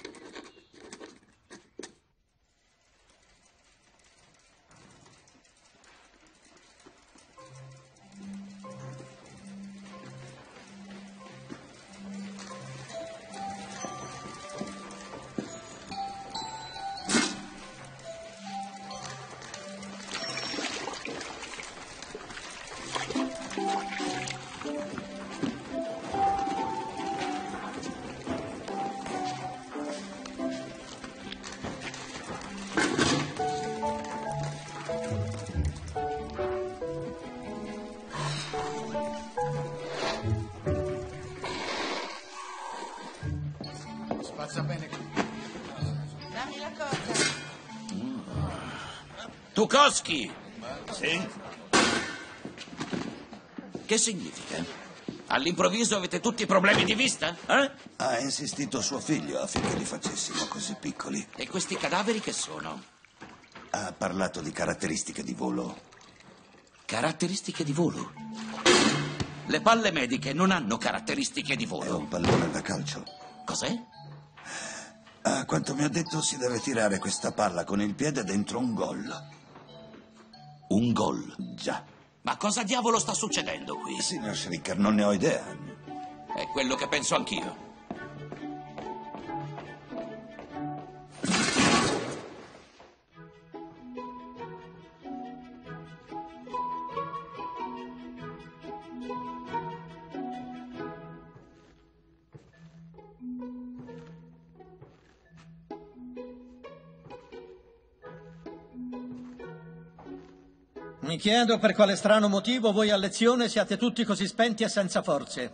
Spazza bene. Dammi la cosa. Tukowski! Sì? Che significa? All'improvviso avete tutti problemi di vista? Eh? Ha insistito suo figlio affinché li facessimo così piccoli. E questi cadaveri che sono? Ha parlato di caratteristiche di volo. Caratteristiche di volo? Le palle mediche non hanno caratteristiche di È volo. un pallone da calcio. Cos'è? A quanto mi ha detto si deve tirare questa palla con il piede dentro un gol. Un gol? Già. Ma cosa diavolo sta succedendo qui? Signor Schricker, non ne ho idea. È quello che penso anch'io. Mi chiedo per quale strano motivo voi a lezione siate tutti così spenti e senza forze.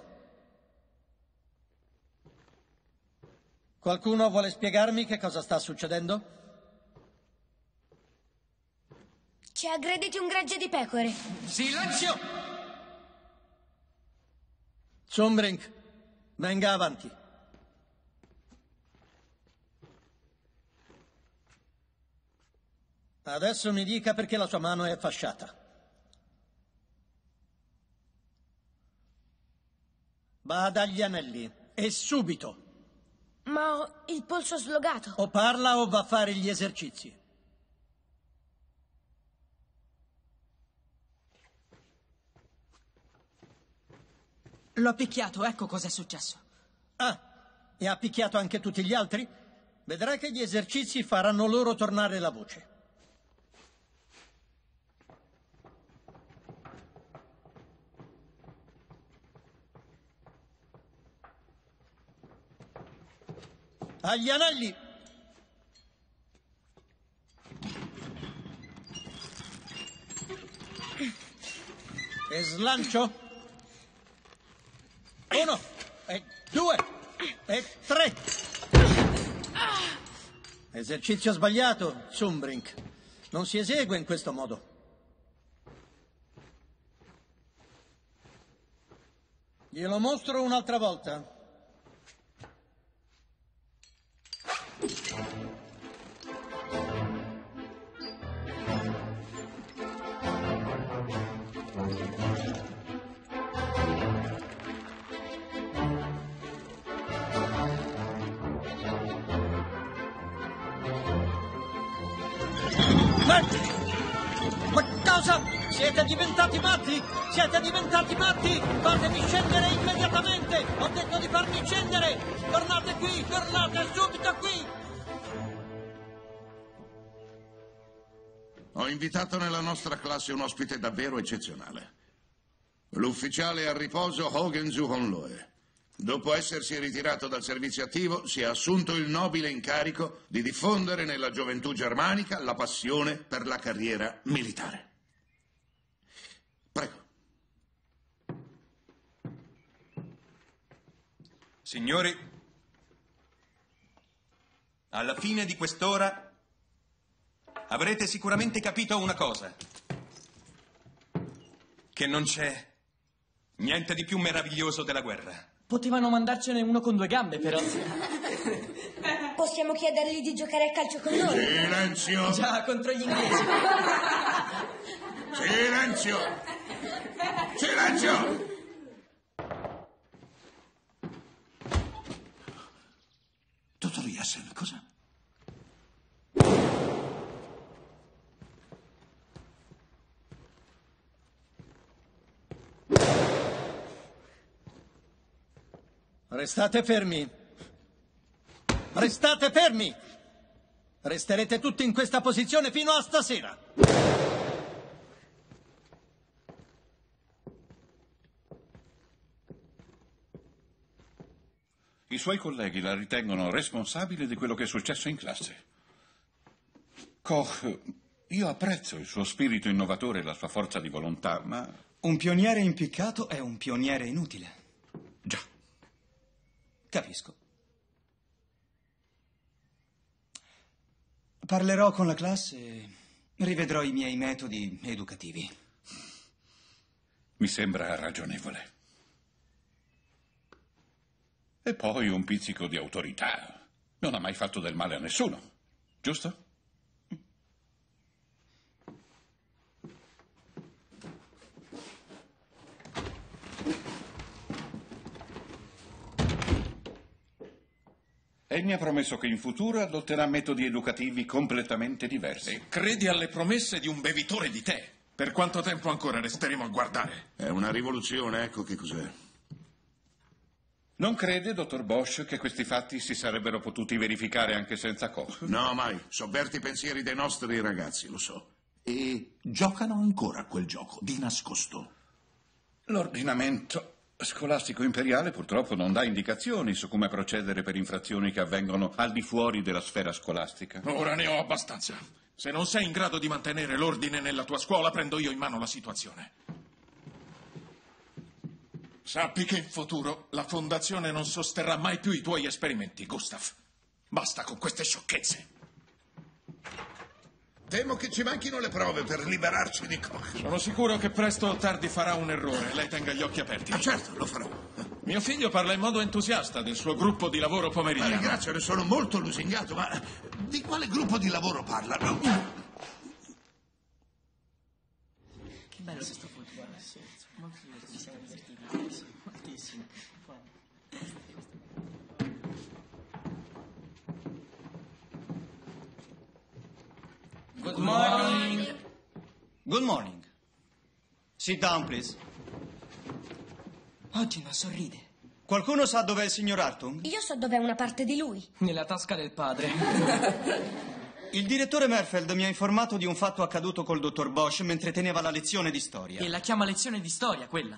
Qualcuno vuole spiegarmi che cosa sta succedendo? Ci ha aggredito un gregge di pecore. Silenzio! Zumbrink, venga avanti. Adesso mi dica perché la sua mano è fasciata. Vada agli anelli, e subito. Ma ho il polso slogato. O parla o va a fare gli esercizi. L'ho picchiato, ecco cos'è successo. Ah, e ha picchiato anche tutti gli altri? Vedrà che gli esercizi faranno loro tornare la voce. Agli anelli! E slancio. 1, e 2, e 3. Esercizio sbagliato, Zumbrink. Non si esegue in questo modo. Glielo mostro un'altra volta. Ma cosa? Siete diventati matti? Siete diventati matti? Fatemi scendere immediatamente! Ho detto di farmi scendere! Tornate qui! Tornate subito qui! Ho invitato nella nostra classe un ospite davvero eccezionale. L'ufficiale a riposo Hogen Zuhonloe. Dopo essersi ritirato dal servizio attivo, si è assunto il nobile incarico di diffondere nella gioventù germanica la passione per la carriera militare. Prego. Signori, alla fine di quest'ora avrete sicuramente capito una cosa: che non c'è niente di più meraviglioso della guerra. Potevano mandarcene uno con 2 gambe, però. Possiamo chiedergli di giocare a calcio con noi? Silenzio! Già, contro gli inglesi. Silenzio! Silenzio! Dottor Jessen, cosa? Restate fermi! Restate fermi! Resterete tutti in questa posizione fino a stasera! I suoi colleghi la ritengono responsabile di quello che è successo in classe. Koch, io apprezzo il suo spirito innovatore e la sua forza di volontà, ma... Un pioniere impiccato è un pioniere inutile. Già. Capisco. Parlerò con la classe e rivedrò i miei metodi educativi. Mi sembra ragionevole. E poi un pizzico di autorità. Non ha mai fatto del male a nessuno, giusto? E mi ha promesso che in futuro adotterà metodi educativi completamente diversi. E credi alle promesse di un bevitore di tè? Per quanto tempo ancora resteremo a guardare? È una rivoluzione, ecco che cos'è. Non crede, dottor Bosch, che questi fatti si sarebbero potuti verificare anche senza Koch? No, mai. Sovverti i pensieri dei nostri ragazzi, lo so. E giocano ancora quel gioco, di nascosto. L'ordinamento scolastico imperiale purtroppo non dà indicazioni su come procedere per infrazioni che avvengono al di fuori della sfera scolastica. Ora ne ho abbastanza. Se non sei in grado di mantenere l'ordine nella tua scuola, prendo io in mano la situazione. Sappi che in futuro la fondazione non sosterrà mai più i tuoi esperimenti, Gustav. Basta con queste sciocchezze. Temo che ci manchino le prove per liberarci di Koch. Sono sicuro che presto o tardi farà un errore. Lei tenga gli occhi aperti. Ah, certo, lo farò. Mio figlio parla in modo entusiasta del suo gruppo di lavoro pomeridiano. Ringrazio, ne sono molto lusingato, ma di quale gruppo di lavoro parla? Che bello questo football. Molto divertente, siamo divertiti. Moltissimo. Good morning. Good morning. Sit down, please. Oggi non sorride. Qualcuno sa dov'è il signor Hartung? Io so dov'è una parte di lui. Nella tasca del padre. Il direttore Merfeld mi ha informato di un fatto accaduto col dottor Bosch mentre teneva la lezione di storia. E la chiama lezione di storia, quella.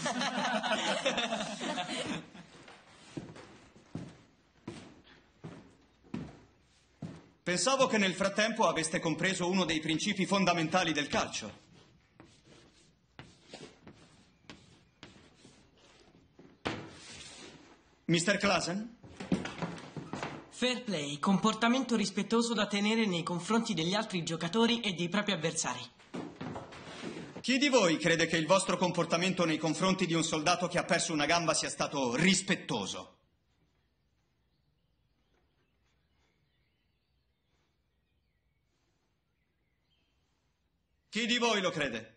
Pensavo che nel frattempo aveste compreso uno dei principi fondamentali del calcio. Mr. Clasen? Fair play, comportamento rispettoso da tenere nei confronti degli altri giocatori e dei propri avversari. Chi di voi crede che il vostro comportamento nei confronti di un soldato che ha perso una gamba sia stato rispettoso? Chi di voi lo crede?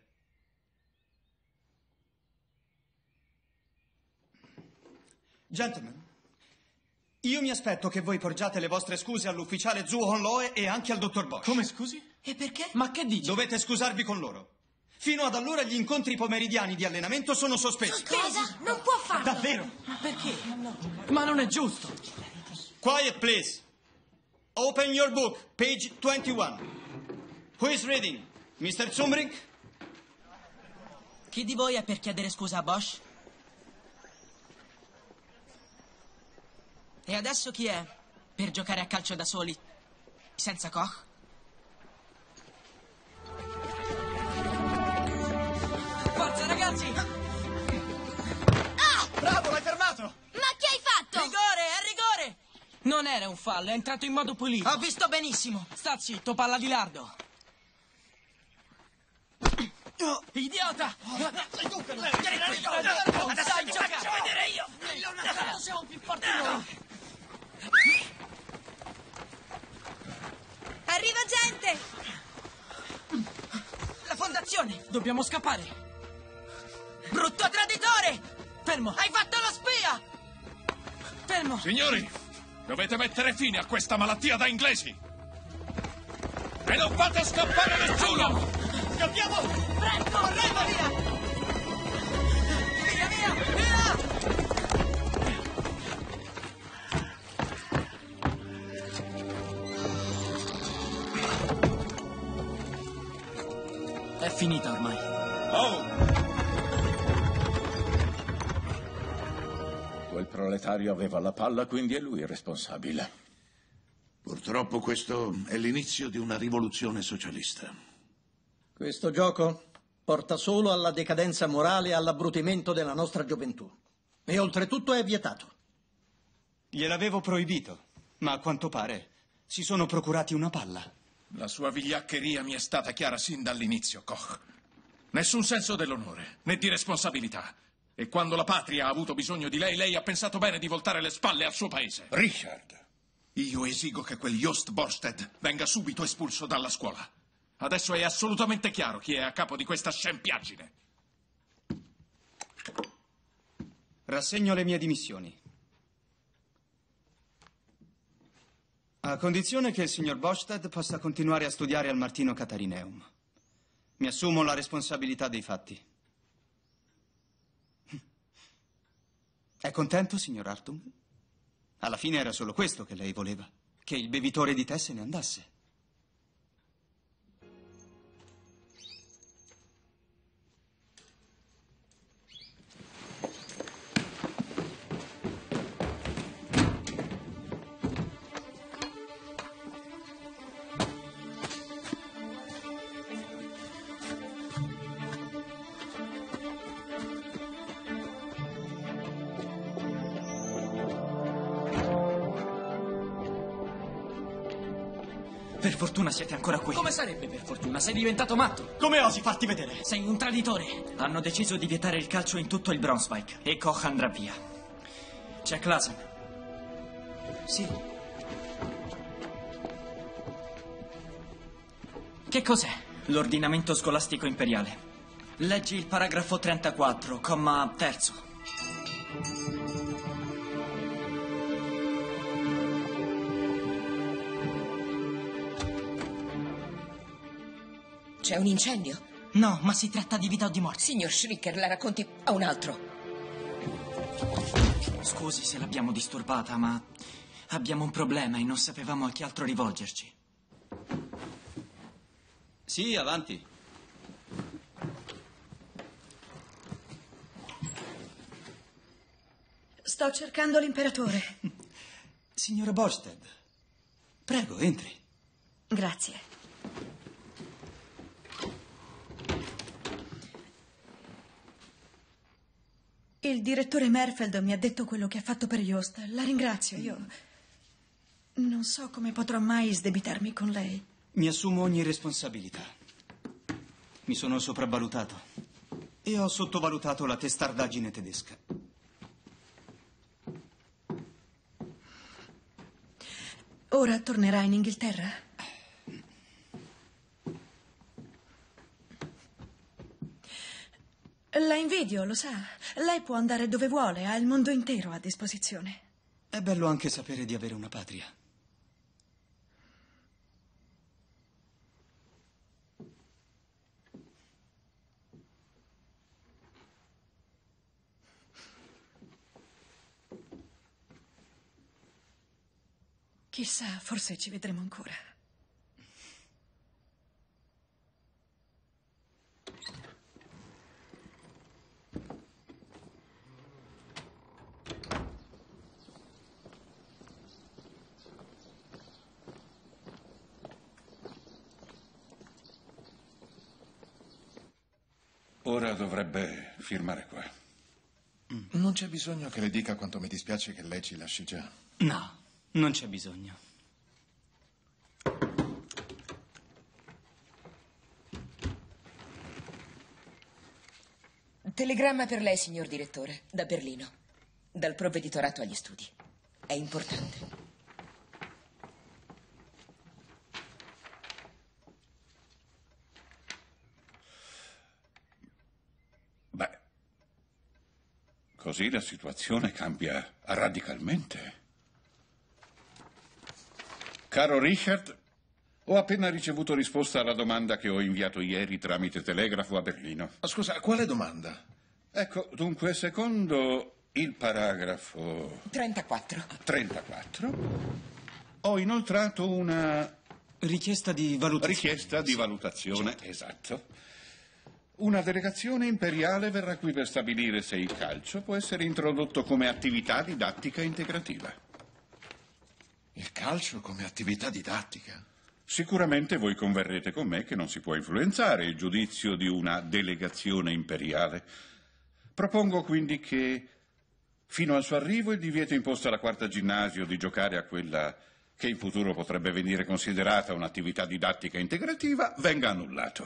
Gentlemen, io mi aspetto che voi porgiate le vostre scuse all'ufficiale Zhu Honloe e anche al dottor Bosch. Come, scusi? E perché? Ma che dici? Dovete scusarvi con loro. Fino ad allora gli incontri pomeridiani di allenamento sono sospesi. Cosa? Non può farlo. Davvero? Ma perché? Ma non è giusto. Quiet, please. Open your book, page 21. Who is reading? Mr. Zumbrink? Chi di voi è per chiedere scusa a Bosch? E adesso chi è per giocare a calcio da soli, senza Koch? Forza, ragazzi! Bravo, l'hai fermato! Ma che hai fatto? Rigore, è rigore! Non era un fallo, è entrato in modo pulito. Ho visto benissimo. Sta zitto, palla di lardo. Idiota! Sei tu che non Sai giocare! faccio vedere io! Non siamo più forti noi! Arriva gente! La fondazione! Dobbiamo scappare! Brutto traditore! Fermo! Hai fatto lo spia! Fermo! Signori, dovete mettere fine a questa malattia da inglesi! E non fate scappare nessuno! Scappiamo! Presto! Correte via! Via, via, via! È finita ormai. Oh! Quel proletario aveva la palla, quindi è lui il responsabile. Purtroppo questo è l'inizio di una rivoluzione socialista. Questo gioco porta solo alla decadenza morale e all'abbrutimento della nostra gioventù. E oltretutto è vietato. Gliel'avevo proibito, ma a quanto pare si sono procurati una palla. La sua vigliaccheria mi è stata chiara sin dall'inizio, Koch. Nessun senso dell'onore, né di responsabilità. E quando la patria ha avuto bisogno di lei, lei ha pensato bene di voltare le spalle al suo paese. Richard! Io esigo che quel Jost Borsted venga subito espulso dalla scuola. Adesso è assolutamente chiaro chi è a capo di questa scempiaggine. Rassegno le mie dimissioni. A condizione che il signor Borsted possa continuare a studiare al Martino Catarineum. Mi assumo la responsabilità dei fatti. È contento, signor Hartung? Alla fine era solo questo che lei voleva, che il bevitore di tè se ne andasse. Per fortuna siete ancora qui. Come sarebbe per fortuna? Sei diventato matto. Come osi farti vedere? Sei un traditore. Hanno deciso di vietare il calcio in tutto il Braunschweig e Koch andrà via. C'è Klasen. Sì. Che cos'è? L'ordinamento scolastico imperiale. Leggi il paragrafo 34, comma terzo. C'è un incendio? No, ma si tratta di vita o di morte. Signor Schricker, la racconti a un altro. Scusi se l'abbiamo disturbata, ma abbiamo un problema e non sapevamo a chi altro rivolgerci. Sì, avanti. Sto cercando l'imperatore. Signora Borsted, prego, entri. Grazie. Il direttore Merfeld mi ha detto quello che ha fatto per Jost. La ringrazio. Io non so come potrò mai sdebitarmi con lei. Mi assumo ogni responsabilità. Mi sono sopravvalutato e ho sottovalutato la testardaggine tedesca. Ora tornerà in Inghilterra? La invidio, lo sa. Lei può andare dove vuole, ha il mondo intero a disposizione. È bello anche sapere di avere una patria. Chissà, forse ci vedremo ancora. Ora dovrebbe firmare qua. Non c'è bisogno che le dica quanto mi dispiace che lei ci lasci già. No, non c'è bisogno. Telegramma per lei, signor direttore, da Berlino, dal provveditorato agli studi. È importante. Beh, così la situazione cambia radicalmente. Caro Richard, ho appena ricevuto risposta alla domanda che ho inviato ieri tramite telegrafo a Berlino. Scusa, quale domanda? Ecco, dunque, secondo il paragrafo 34, ho inoltrato una richiesta di valutazione. Esatto. Una delegazione imperiale verrà qui per stabilire se il calcio può essere introdotto come attività didattica integrativa. Il calcio come attività didattica? Sicuramente voi converrete con me che non si può influenzare il giudizio di una delegazione imperiale. Propongo quindi che, fino al suo arrivo, il divieto imposto alla quarta ginnasio di giocare a quella che in futuro potrebbe venire considerata un'attività didattica integrativa venga annullato.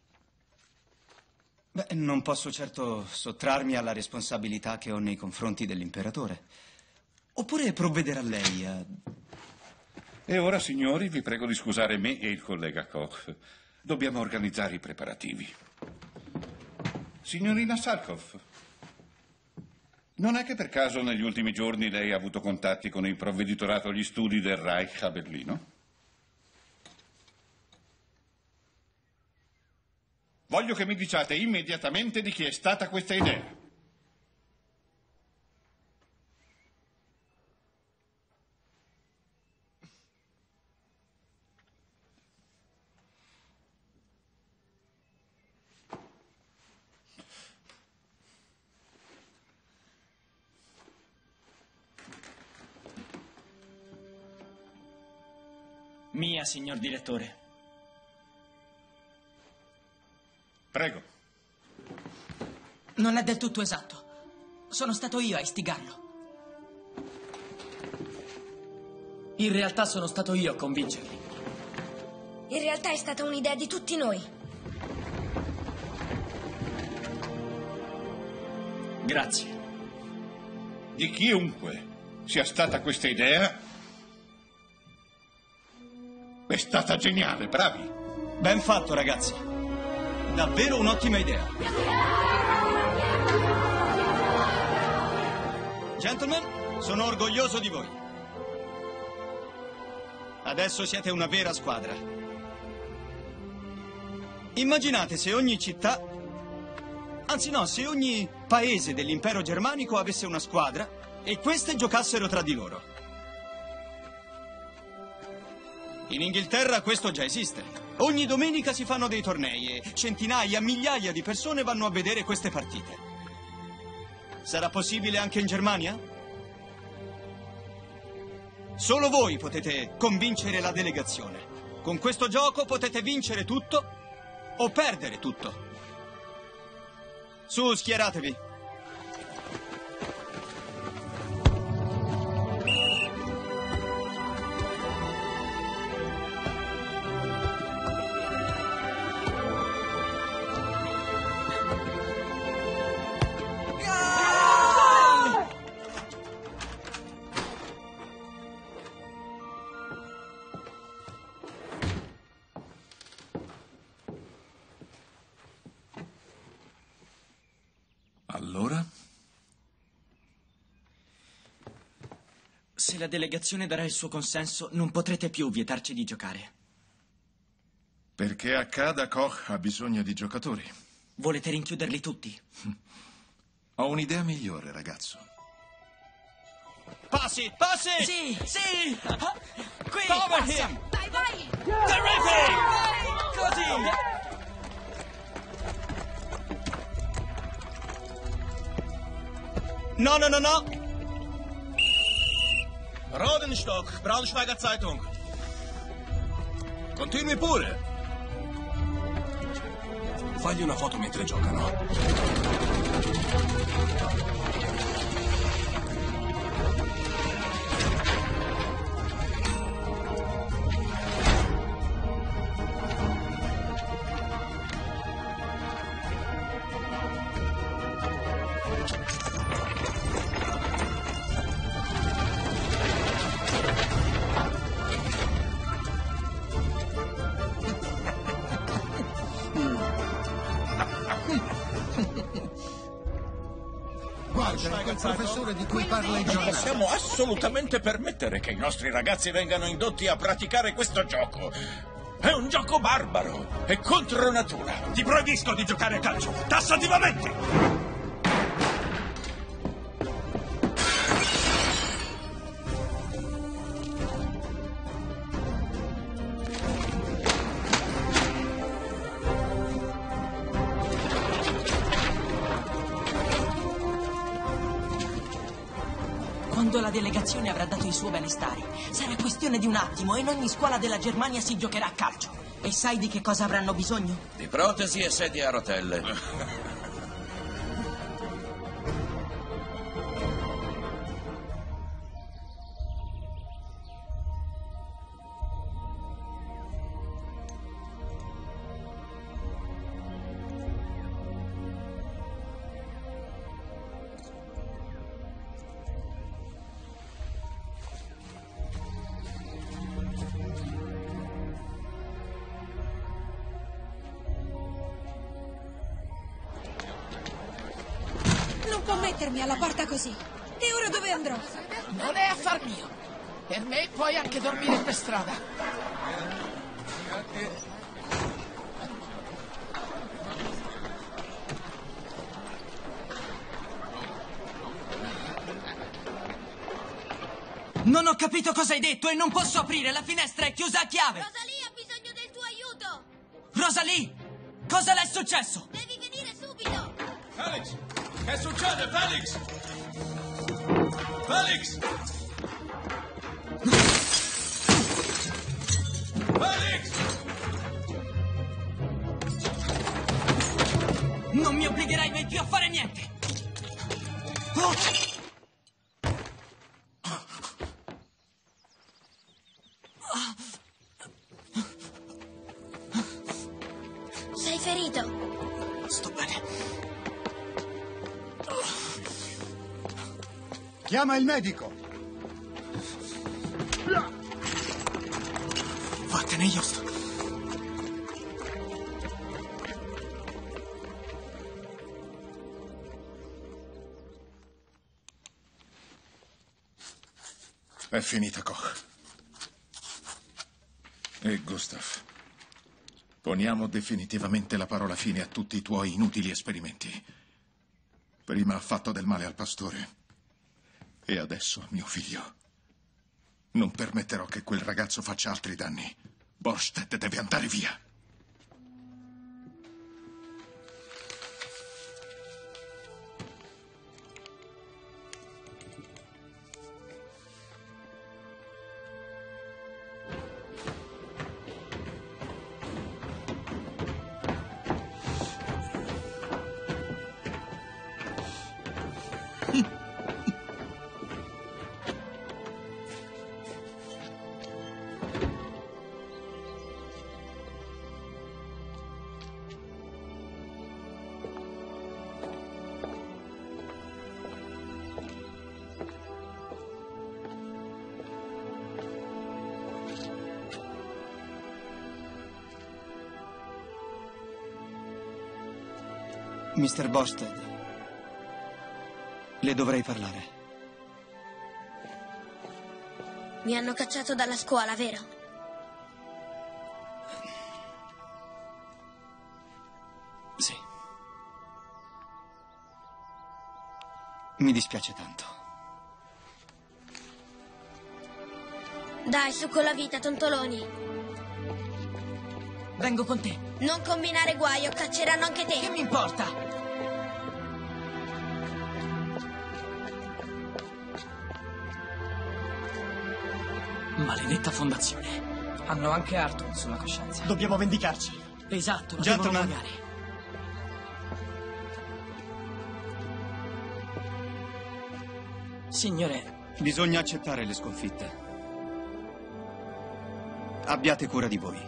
Beh, non posso certo sottrarmi alla responsabilità che ho nei confronti dell'imperatore. Oppure provvederà lei a... E ora, signori, vi prego di scusare me e il collega Koch. Dobbiamo organizzare i preparativi. Signorina Salkov, non è che per caso negli ultimi giorni lei ha avuto contatti con il provveditorato agli studi del Reich a Berlino? Voglio che mi diciate immediatamente di chi è stata questa idea. Mia, signor direttore. Prego. Non è del tutto esatto. Sono stato io a istigarlo. In realtà sono stato io a convincerli. In realtà è stata un'idea di tutti noi. Grazie. Di chiunque sia stata questa idea, è stata geniale, bravi. Ben fatto, ragazzi. Davvero un'ottima idea. Gentlemen, sono orgoglioso di voi. Adesso siete una vera squadra. Immaginate se ogni città, anzi no, se ogni paese dell'impero germanico avesse una squadra e queste giocassero tra di loro. In Inghilterra questo già esiste. Ogni domenica si fanno dei tornei e centinaia, migliaia di persone vanno a vedere queste partite. Sarà possibile anche in Germania? Solo voi potete convincere la delegazione. Con questo gioco potete vincere tutto o perdere tutto. Su, schieratevi. la delegazione darà il suo consenso, non potrete più vietarci di giocare. Perché accada, Koch ha bisogno di giocatori. Volete rinchiuderli tutti? Ho un'idea migliore, ragazzo. Passi, passi! Sì, sì! Qui, Cover passa! him! Vai, vai! Terrific! Così! No, no, no, no! Rodenstock, Braunschweiger Zeitung. Continui pure. Fagli una foto mentre giocano. Guarda, quel professore di cui parla il Non giornale. possiamo assolutamente permettere che i nostri ragazzi vengano indotti a praticare questo gioco. È un gioco barbaro, è contro natura. Ti proibisco di giocare a calcio, tassativamente! Quando la delegazione avrà dato il suo benestare, sarà questione di un attimo e in ogni scuola della Germania si giocherà a calcio. E sai di che cosa avranno bisogno? Di protesi e sedie a rotelle. Non può mettermi alla porta così. E ora dove andrò? Non è affar mio. Per me puoi anche dormire per strada. Non ho capito cosa hai detto e non posso aprire, la finestra è chiusa a chiave. Rosalie ha bisogno del tuo aiuto. Rosalie, cosa le è successo? Devi venire subito. Felix! Che succede, Felix? Felix! Felix! Non mi obbligherai mai più a fare niente. Oh! Sei ferito? Sto bene. Chiama il medico. Vattene, Just. È finita, Koch. E Gustav, poniamo definitivamente la parola fine a tutti i tuoi inutili esperimenti. Prima ha fatto del male al pastore e adesso a mio figlio. Non permetterò che quel ragazzo faccia altri danni. Borstedt deve andare via. Mr. Borstedt, le dovrei parlare. Mi hanno cacciato dalla scuola, vero? Sì. Mi dispiace tanto. Dai, su con la vita, tontoloni. Vengo con te. Non combinare guai o cacceranno anche te. Che mi importa? Maledetta fondazione. Hanno anche Arthur sulla coscienza. Dobbiamo vendicarci. Esatto, lo Gentlemen. devono pagare. Signore, Bisogna accettare le sconfitte. Abbiate cura di voi.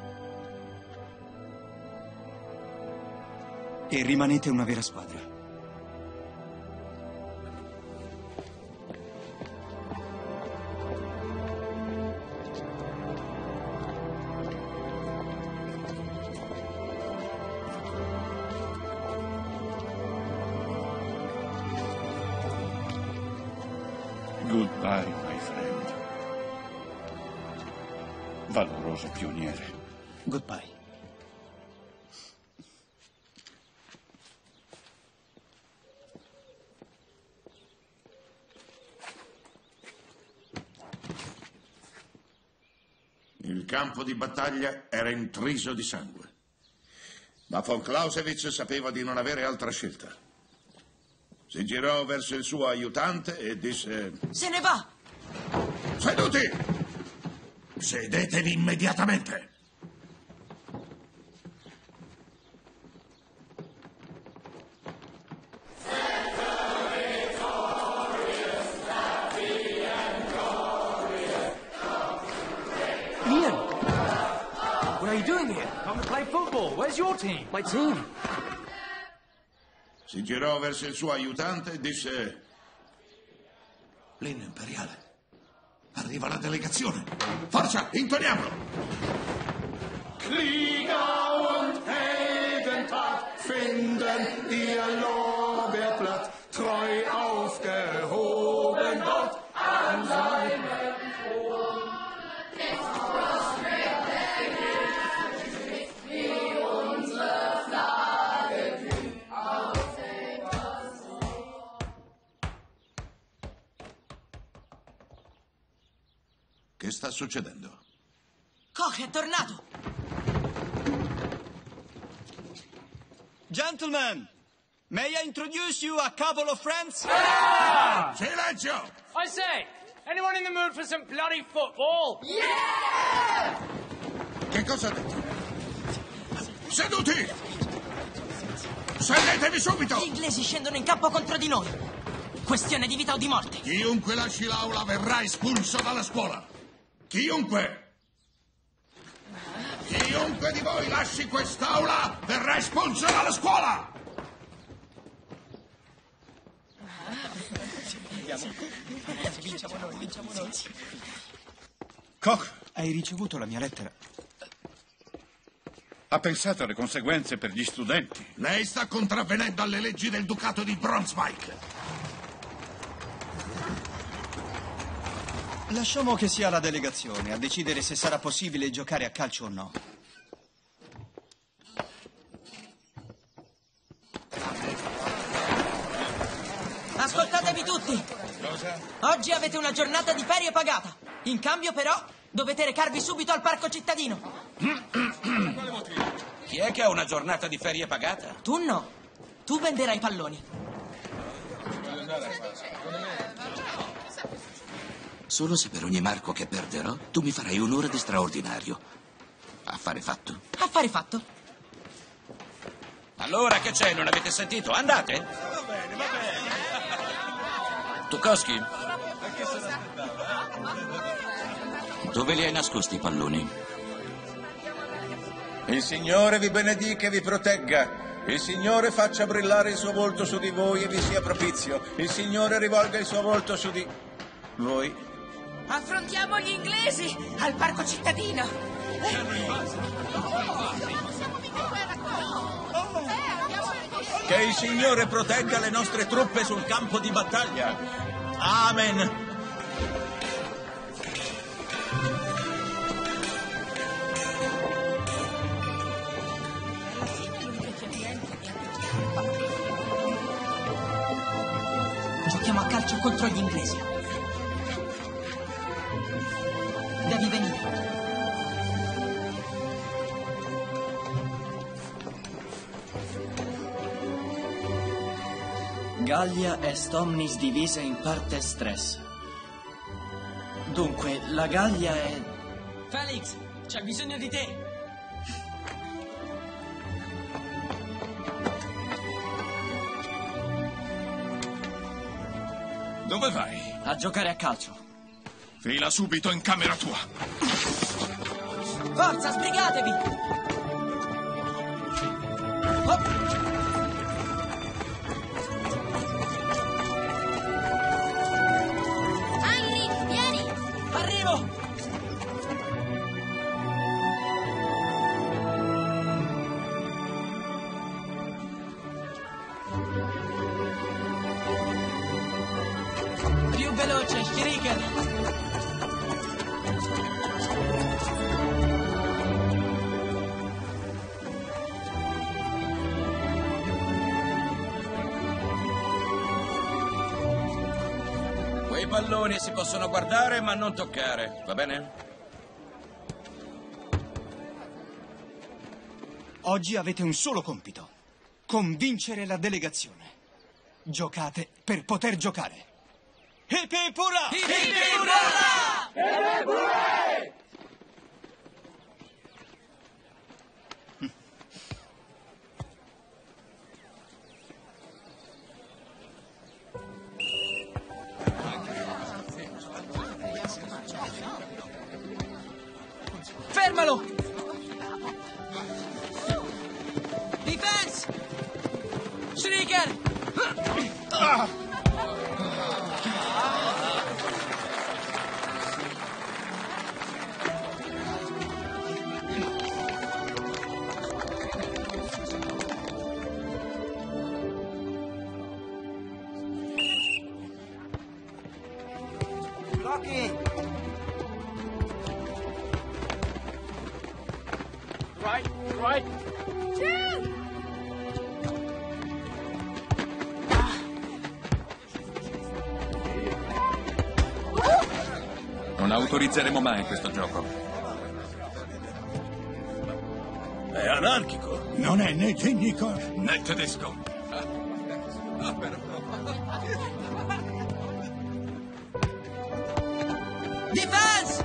E rimanete una vera squadra. Goodbye, my friend. Valoroso pioniere. Goodbye. Il campo di battaglia era intriso di sangue. Ma von Clausewitz sapeva di non avere altra scelta. Si girò verso il suo aiutante e disse: se ne va! Seduti! Sedetevi immediatamente! Ian! What are you doing here? Come to play football. Where's your team? My team. Si girò verso il suo aiutante e disse: l'inno imperiale. Arriva la delegazione. Forza, intoniamolo! Krieger und Heldentat finden ihr Lorbeerblatt treu aufgehoben dort an seinem Thron. Wie unsere Flagge auf dem Che sta succedendo? Koch è tornato! Gentlemen, may I introduce you a couple of friends? Silenzio! I say, anyone in the mood for some bloody football? Che cosa ha detto? Seduti! Sedetevi subito! Gli inglesi scendono in campo contro di noi. Questione di vita o di morte. Chiunque lasci l'aula verrà espulso dalla scuola. Chiunque! Chiunque di voi lasci quest'aula verrà espulso dalla scuola! Vinciamo noi. Koch, hai ricevuto la mia lettera? Ha pensato alle conseguenze per gli studenti? Lei sta contravvenendo alle leggi del Ducato di Brunswick. Lasciamo che sia la delegazione a decidere se sarà possibile giocare a calcio o no. Ascoltatevi tutti. Cosa? Oggi avete una giornata di ferie pagata. In cambio, però, dovete recarvi subito al parco cittadino. Chi è che ha una giornata di ferie pagata? Tu no. Tu venderai palloni. Solo se per ogni marco che perderò, tu mi farai un'ora di straordinario. Affare fatto? Affare fatto. Allora che c'è? Non avete sentito? Andate? Va bene. Tukowski, dove li hai nascosti i palloni? Il Signore vi benedica e vi protegga. Il Signore faccia brillare il suo volto su di voi e vi sia propizio. Il Signore rivolga il suo volto su di voi. Affrontiamo gli inglesi al parco cittadino. Che il Signore protegga le nostre truppe sul campo di battaglia. Amen. Giochiamo a calcio contro gli inglesi. Devi venire. Gallia est omnis divisa in partes tres. Dunque, la Gallia è... Felix, c'è bisogno di te. Dove vai? A giocare a calcio. Fila subito in camera tua. Forza, sbrigatevi! Oh. Più veloce, Shuriken! Quei palloni si possono guardare ma non toccare, va bene? Oggi avete un solo compito: convincere la delegazione. Giocate per poter giocare. Hip hip hurra! Hip hip hurra! Hip hip hurra! Fermalo! Defense! Shrieker! Blocking! Right. Non autorizzeremo mai questo gioco. È anarchico. Non è né cinico Né tedesco. Defense!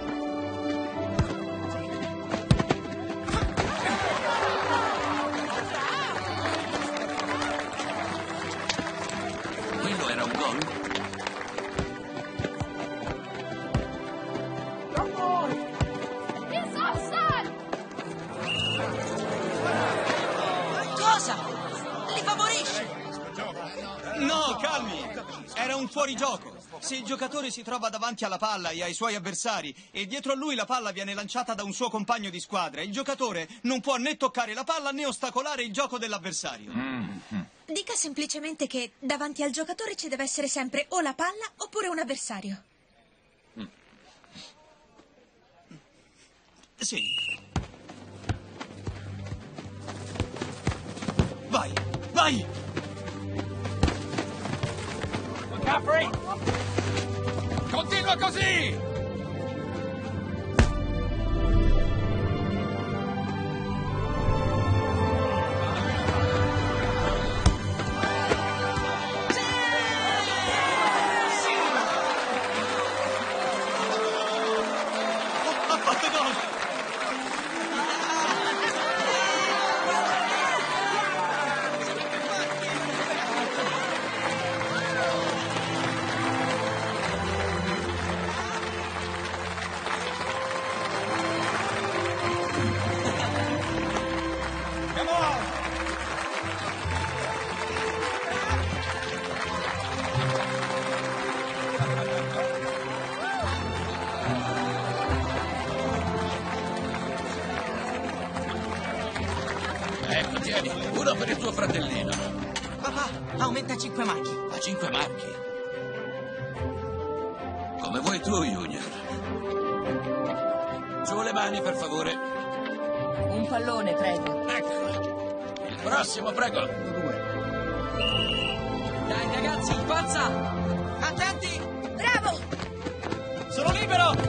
Quello era un gol? Cosa? Li favorisce! No, calmi! Era un fuorigioco. Se il giocatore si trova davanti alla palla e ai suoi avversari e dietro a lui la palla viene lanciata da un suo compagno di squadra, il giocatore non può né toccare la palla né ostacolare il gioco dell'avversario. Dica semplicemente che davanti al giocatore ci deve essere sempre o la palla oppure un avversario. Sì. Vai, vai! Capri! Continua così! Ha fatto gol! Ecco, tieni, uno per il tuo fratellino. Papà, aumenta a 5 marchi. A 5 marchi. Come vuoi tu, Junior. Giù le mani, per favore. Un pallone, prego. Ecco. Il prossimo, prego. Dai, ragazzi, forza! Attenti! Bravo! Sono libero!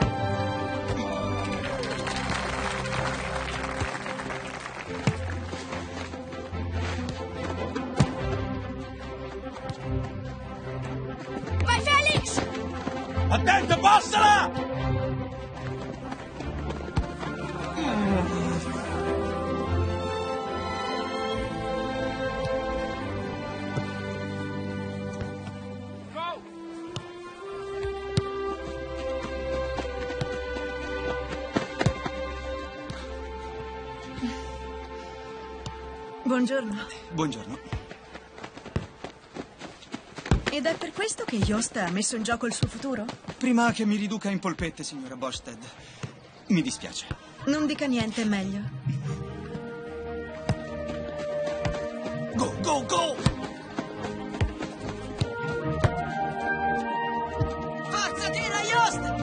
Vai Felix! Attento, passala! Buongiorno. Buongiorno. Ed è per questo che Yost ha messo in gioco il suo futuro? Prima che mi riduca in polpette, signora Borsted, mi dispiace. Non dica niente, è meglio. Go, go, go! Forza, tira, Yost!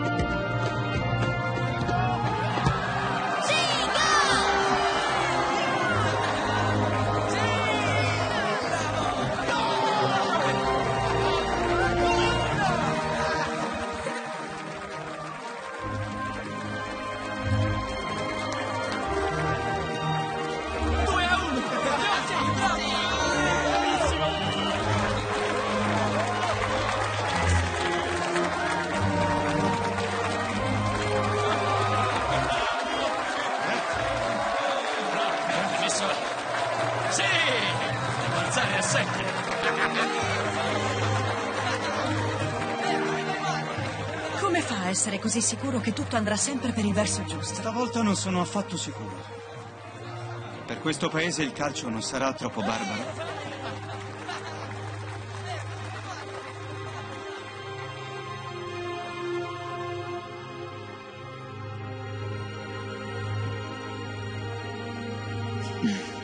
Sì! Devo alzare a 7. Come fa a essere così sicuro che tutto andrà sempre per il verso giusto? Stavolta non sono affatto sicuro. Per questo paese il calcio non sarà troppo barbaro. Mm.